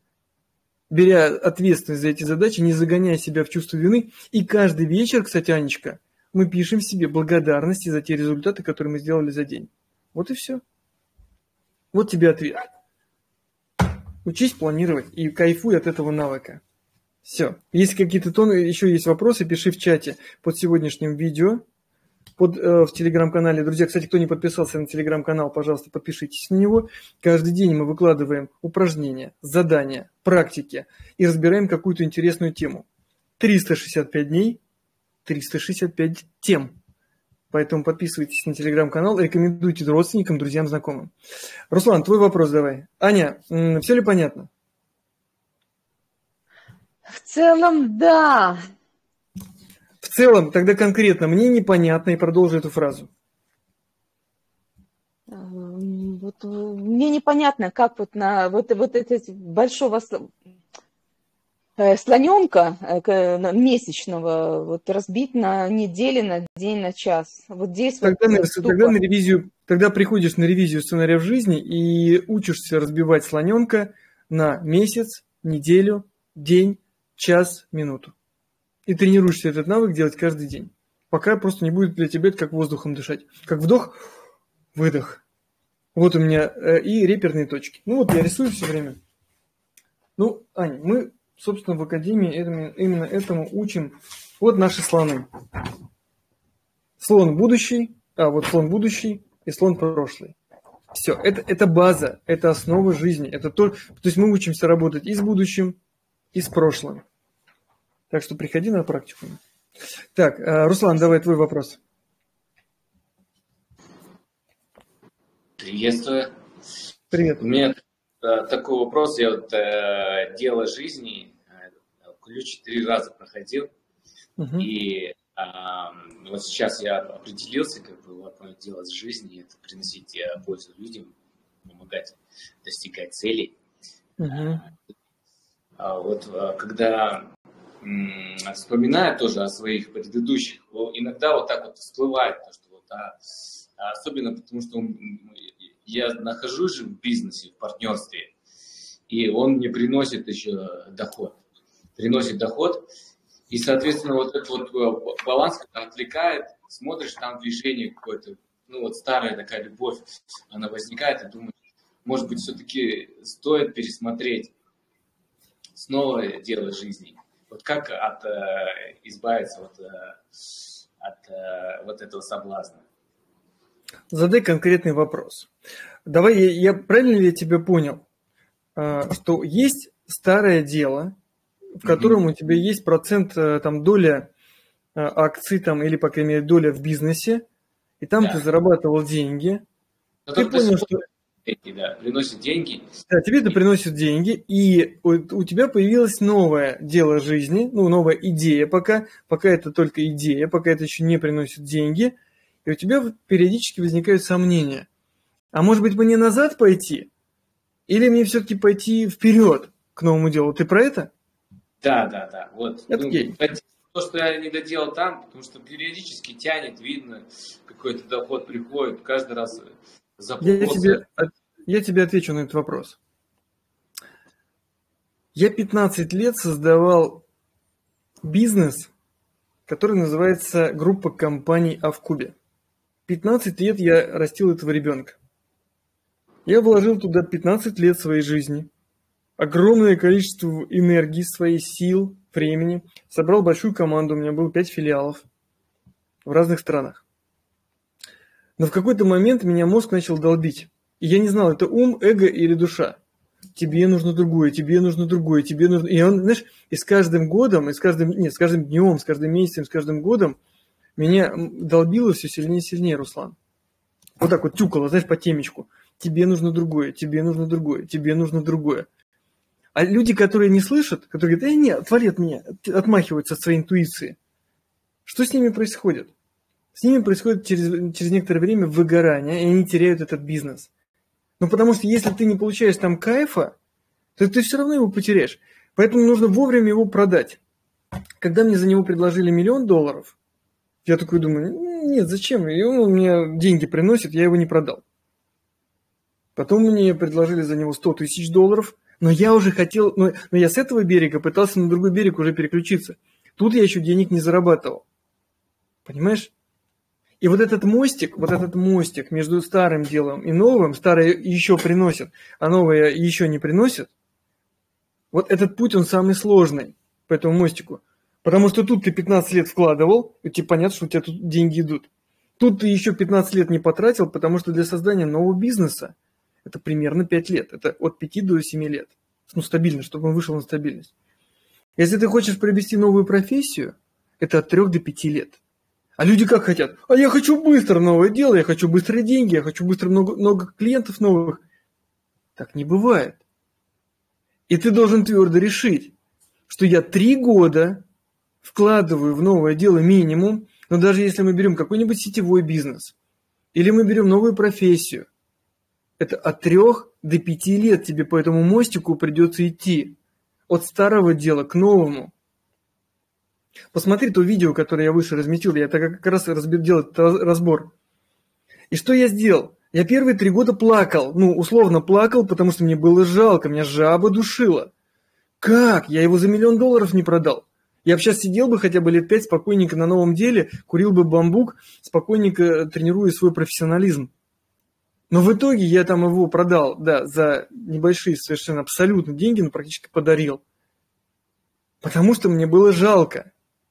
Беря ответственность за эти задачи, не загоняя себя в чувство вины. И каждый вечер, кстати, Анечка, мы пишем себе благодарности за те результаты, которые мы сделали за день. Вот и все. Вот тебе ответ. Учись планировать и кайфуй от этого навыка. Все. Если какие-то еще есть вопросы, пиши в чате под сегодняшним видео, в телеграм-канале. Друзья, кстати, кто не подписался на телеграм-канал, пожалуйста, подпишитесь на него. Каждый день мы выкладываем упражнения, задания, практики и разбираем какую-то интересную тему. 365 дней, 365 тем. Поэтому подписывайтесь на телеграм-канал, рекомендуйте родственникам, друзьям, знакомым. Руслан, твой вопрос давай. Аня, все ли понятно? В целом, да. В целом, тогда конкретно, мне непонятно, и продолжу эту фразу. Вот, мне непонятно, как вот на вот это большого слоненка месячного вот разбить на недели, на день, на час. Вот здесь тогда приходишь на ревизию сценария в жизни и учишься разбивать слоненка на месяц, неделю, день, час, минуту. И тренируешься этот навык делать каждый день. Пока просто не будет для тебя это как воздухом дышать. Как вдох, выдох. Вот у меня и реперные точки. Ну вот я рисую все время. Ну, Аня, мы, собственно, в Академии именно этому учим. Вот наши слоны. Слон будущий, слон будущий и слон прошлый. Все, это база, это основа жизни. То есть мы учимся работать и с будущим, и с прошлым. Так что приходи на практику. Так, Руслан, давай твой вопрос. Приветствую. Привет. У меня такой вопрос. Я дело жизни, ключ 3 раза проходил. Мгм. И вот сейчас я определился, как бы вот мое дело с жизнью, это приносить пользу людям, помогать достигать целей. Мгм. Когда вспоминаю тоже о своих предыдущих, иногда вот так вот всплывает, то, что вот, особенно потому, что я нахожусь же в бизнесе, в партнерстве, и он мне приносит еще доход. И, соответственно, вот этот вот баланс, когда отвлекает, смотришь, там движение какое-то, ну вот старая такая любовь, она возникает, и думаешь, может быть, все-таки стоит пересмотреть снова дело жизни. Вот как избавиться от этого соблазна? Задай конкретный вопрос. Давай, я правильно ли я тебя понял, что есть старое дело, в котором у тебя есть процент, там, доля акций, там, или, по крайней мере, доля в бизнесе, и там Да. ты зарабатывал деньги. Ты понял, что... Да, приносит деньги. Да, тебе это приносит деньги, и у тебя появилось новое дело жизни, ну, новая идея пока это только идея, пока это еще не приносит деньги, и у тебя периодически возникают сомнения. А может быть, мне назад пойти? Или мне все-таки пойти вперед к новому делу? Ты про это? Да. Вот. Окей. То, что я не доделал там, потому что периодически тянет, видно, какой-то доход приходит, каждый раз Я тебе отвечу на этот вопрос. Я 15 лет создавал бизнес, который называется группа компаний Авкубе. 15 лет я растил этого ребенка. Я вложил туда 15 лет своей жизни, огромное количество энергии, своих сил, времени. Собрал большую команду, у меня было 5 филиалов в разных странах. Но в какой-то момент меня мозг начал долбить. И я не знал, это ум, эго или душа. Тебе нужно другое, тебе нужно другое, тебе нужно... И он, знаешь, и с каждым годом, с каждым днем, с каждым месяцем, с каждым годом меня долбило все сильнее и сильнее, Руслан. Вот так вот тюкало, знаешь, по темечку. Тебе нужно другое, тебе нужно другое, тебе нужно другое. А люди, которые не слышат, которые говорят, нет, отвали от меня, отмахиваются от своей интуиции. Что с ними происходит? С ними происходит через некоторое время выгорание, и они теряют этот бизнес. Ну, потому что если ты не получаешь там кайфа, то ты все равно его потеряешь. Поэтому нужно вовремя его продать. Когда мне за него предложили $1 миллион, я такой думаю, нет, зачем? И он мне деньги приносит, я его не продал. Потом мне предложили за него $100 тысяч, но я уже хотел, но я с этого берега пытался на другой берег уже переключиться. Тут я еще денег не зарабатывал. Понимаешь? И вот этот мостик между старым делом и новым, старое еще приносит, а новое еще не приносит, вот этот путь, он самый сложный по этому мостику. Потому что тут ты 15 лет вкладывал, и тебе понятно, что у тебя тут деньги идут. Тут ты еще 15 лет не потратил, потому что для создания нового бизнеса это примерно 5 лет. Это от 5 до 7 лет. Ну, стабильно, чтобы он вышел на стабильность. Если ты хочешь приобрести новую профессию, это от 3 до 5 лет. А люди как хотят? А я хочу быстро новое дело, я хочу быстрые деньги, я хочу быстро много клиентов новых. Так не бывает. И ты должен твердо решить, что я 3 года вкладываю в новое дело минимум, но даже если мы берем какой-нибудь сетевой бизнес, или мы берем новую профессию, это от 3 до 5 лет тебе по этому мостику придется идти. От старого дела к новому. Посмотри то видео, которое я выше разместил, я как раз делал этот разбор. И что я сделал? Я первые 3 года плакал, условно плакал, потому что мне было жалко, меня жаба душила. Как? Я его за $1 миллион не продал. Я бы сейчас сидел бы хотя бы лет 5 спокойненько на новом деле, курил бы бамбук, спокойненько тренируя свой профессионализм. Но в итоге я там его продал, да, за небольшие совершенно абсолютно деньги, но практически подарил. Потому что мне было жалко.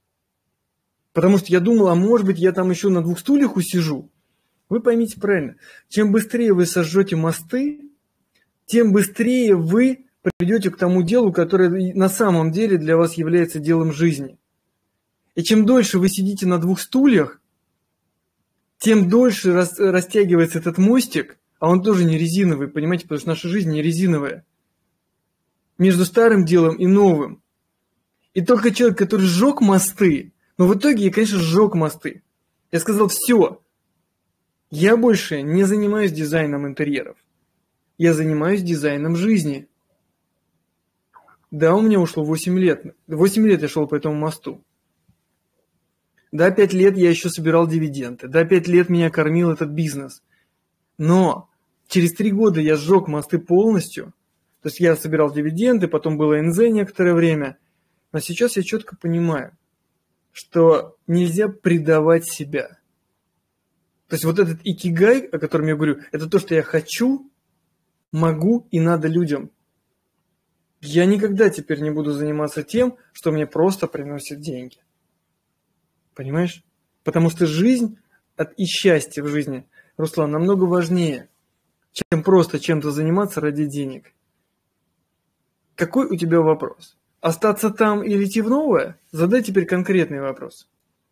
Потому что я думал, а может быть я там еще на 2 стульях усижу. Вы поймите правильно, чем быстрее вы сожжете мосты, тем быстрее вы придете к тому делу, которое на самом деле для вас является делом жизни. И чем дольше вы сидите на 2 стульях, тем дольше растягивается этот мостик, а он тоже не резиновый, понимаете, потому что наша жизнь не резиновая. Между старым делом и новым. И только человек, который сжег мосты, но в итоге я, конечно, сжег мосты. Я сказал, все, я больше не занимаюсь дизайном интерьеров. Я занимаюсь дизайном жизни. Да, у меня ушло 8 лет. 8 лет я шел по этому мосту. Да, 5 лет я еще собирал дивиденды. Да, 5 лет меня кормил этот бизнес. Но через 3 года я сжег мосты полностью. То есть я собирал дивиденды, потом было НЗ некоторое время. Но сейчас я четко понимаю, что нельзя предавать себя. То есть вот этот икигай, о котором я говорю, это то, что я хочу, могу и надо людям. Я никогда теперь не буду заниматься тем, что мне просто приносит деньги. Понимаешь? Потому что жизнь и счастье в жизни, Руслан, намного важнее, чем просто чем-то заниматься ради денег. Какой у тебя вопрос? Остаться там или идти в новое? Задай теперь конкретный вопрос.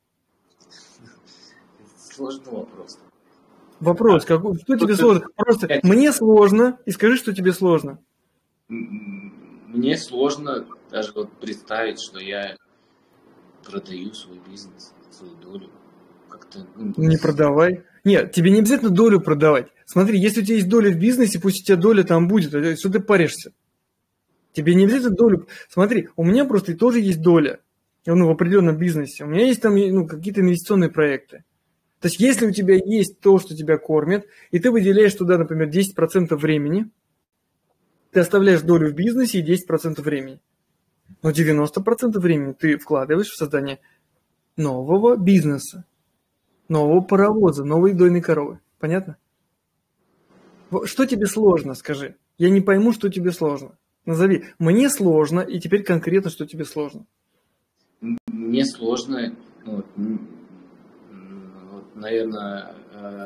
Сложный вопрос. Вопрос, какой? Что тебе сложно? Просто мне сложно, и скажи, что тебе сложно. Мне сложно даже вот представить, что я продаю свой бизнес, свою долю. Как-то, Не продавай. Нет, тебе не обязательно долю продавать. Смотри, если у тебя есть доля в бизнесе, пусть у тебя доля там будет, что ты паришься? Тебе не обязательно долю. Смотри, у меня просто тоже есть доля в определенном бизнесе. У меня есть там какие-то инвестиционные проекты. То есть если у тебя есть то, что тебя кормит, и ты выделяешь туда, например, 10% времени, ты оставляешь долю в бизнесе и 10% времени. Но 90% времени ты вкладываешь в создание нового бизнеса, нового паровоза, новой дойной коровы. Понятно? Что тебе сложно, скажи? Я не пойму, что тебе сложно. Назови. Мне сложно, и теперь конкретно, что тебе сложно. Мне сложно, наверное,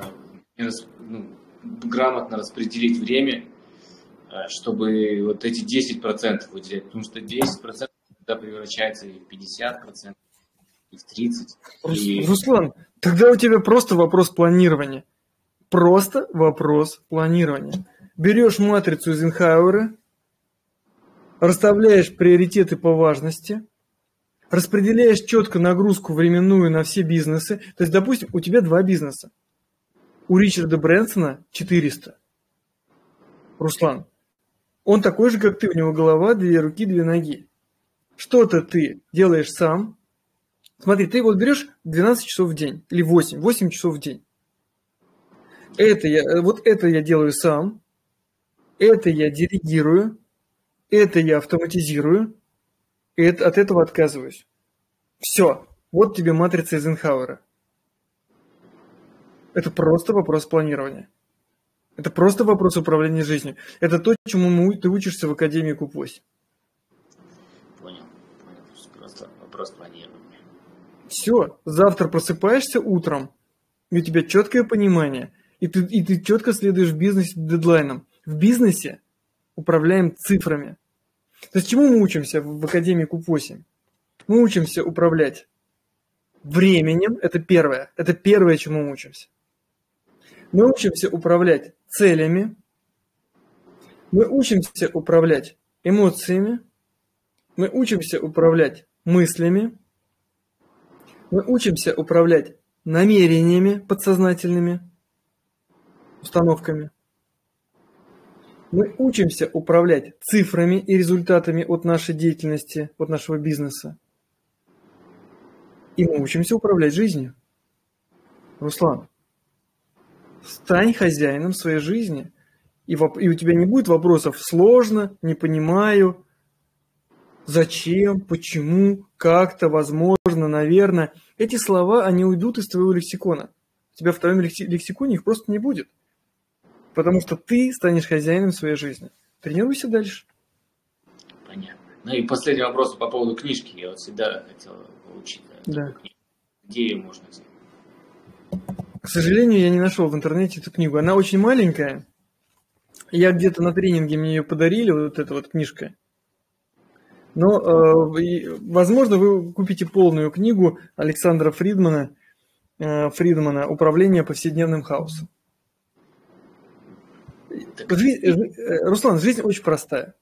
грамотно распределить время, чтобы вот эти 10% выделять. Потому что 10% тогда превращается и в 50%, и в 30%. Руслан, тогда у тебя просто вопрос планирования. Просто вопрос планирования. Берешь матрицу Эйзенхауэра, расставляешь приоритеты по важности, распределяешь четко нагрузку временную на все бизнесы. То есть, допустим, у тебя 2 бизнеса. У Ричарда Брэнсона 400. Руслан, он такой же, как ты. У него голова, 2 руки, 2 ноги. Что-то ты делаешь сам. Смотри, ты вот берешь 12 часов в день. Или 8 часов в день. Это я делаю сам. Это я делегирую. Это я автоматизирую. И от этого отказываюсь. Все. Вот тебе матрица Эйзенхауэра. Это просто вопрос планирования. Это просто вопрос управления жизнью. Это то, чему ты учишься в Академии Q+. Понял. Просто вопрос планирования. Все. Завтра просыпаешься утром, и у тебя четкое понимание, и ты четко следуешь в бизнесе дедлайнам. В бизнесе управляем цифрами. То есть чему мы учимся в Академии Q8? Мы учимся управлять временем, это первое, чему мы учимся. Мы учимся управлять целями, мы учимся управлять эмоциями, мы учимся управлять мыслями, мы учимся управлять намерениями подсознательными, установками. Мы учимся управлять цифрами и результатами от нашей деятельности, от нашего бизнеса. И мы учимся управлять жизнью. Руслан, стань хозяином своей жизни. И у тебя не будет вопросов «сложно», «не понимаю», «зачем», «почему», «как-то», «возможно», «наверное». Эти слова, они уйдут из твоего лексикона. У тебя в твоем лексиконе их просто не будет. Потому что ты станешь хозяином своей жизни. Тренируйся дальше. Понятно. Ну и последний вопрос по поводу книжки. Я вот всегда хотел получить такую книгу. Где ее можно взять? К сожалению, я не нашел в интернете эту книгу. Она очень маленькая. Я где-то на тренинге мне ее подарили, вот эта вот книжка. Но, возможно, вы купите полную книгу Александра Фридмана «Управление повседневным хаосом». Руслан, жизнь очень простая.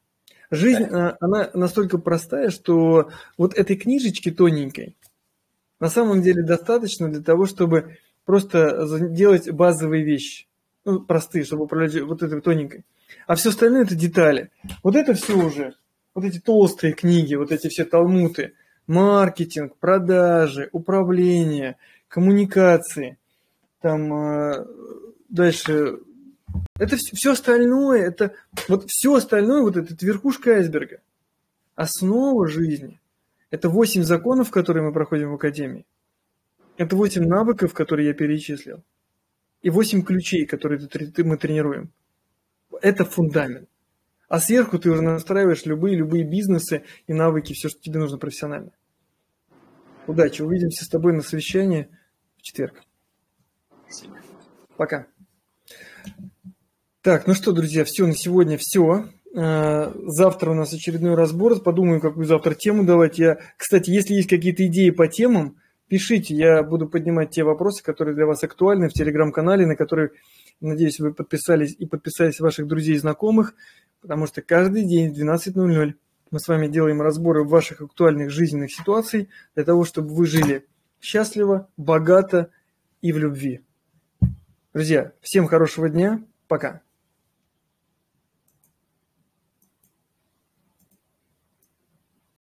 Жизнь, она настолько простая, что вот этой книжечки тоненькой на самом деле достаточно для того, чтобы просто делать базовые вещи. Ну, простые, чтобы управлять вот этой тоненькой. А все остальное это детали. Вот это все уже, вот эти толстые книги, вот эти все талмуды, маркетинг, продажи, управление, коммуникации, там дальше, это все остальное, это вот все остальное, вот это верхушка айсберга. Основа жизни. Это 8 законов, которые мы проходим в академии. Это 8 навыков, которые я перечислил. И 8 ключей, которые мы тренируем. Это фундамент. А сверху ты уже настраиваешь любые бизнесы и навыки, все, что тебе нужно профессионально. Удачи. Увидимся с тобой на совещании в четверг. Спасибо. Пока. Так, ну что, друзья, все на сегодня все. Завтра у нас очередной разбор. Подумаем, какую завтра тему давать. Кстати, если есть какие-то идеи по темам, пишите. Я буду поднимать те вопросы, которые для вас актуальны в телеграм-канале, на который, надеюсь, вы подписались и подписались ваших друзей и знакомых, потому что каждый день в 12:00 мы с вами делаем разборы ваших актуальных жизненных ситуаций для того, чтобы вы жили счастливо, богато и в любви. Друзья, всем хорошего дня. Пока.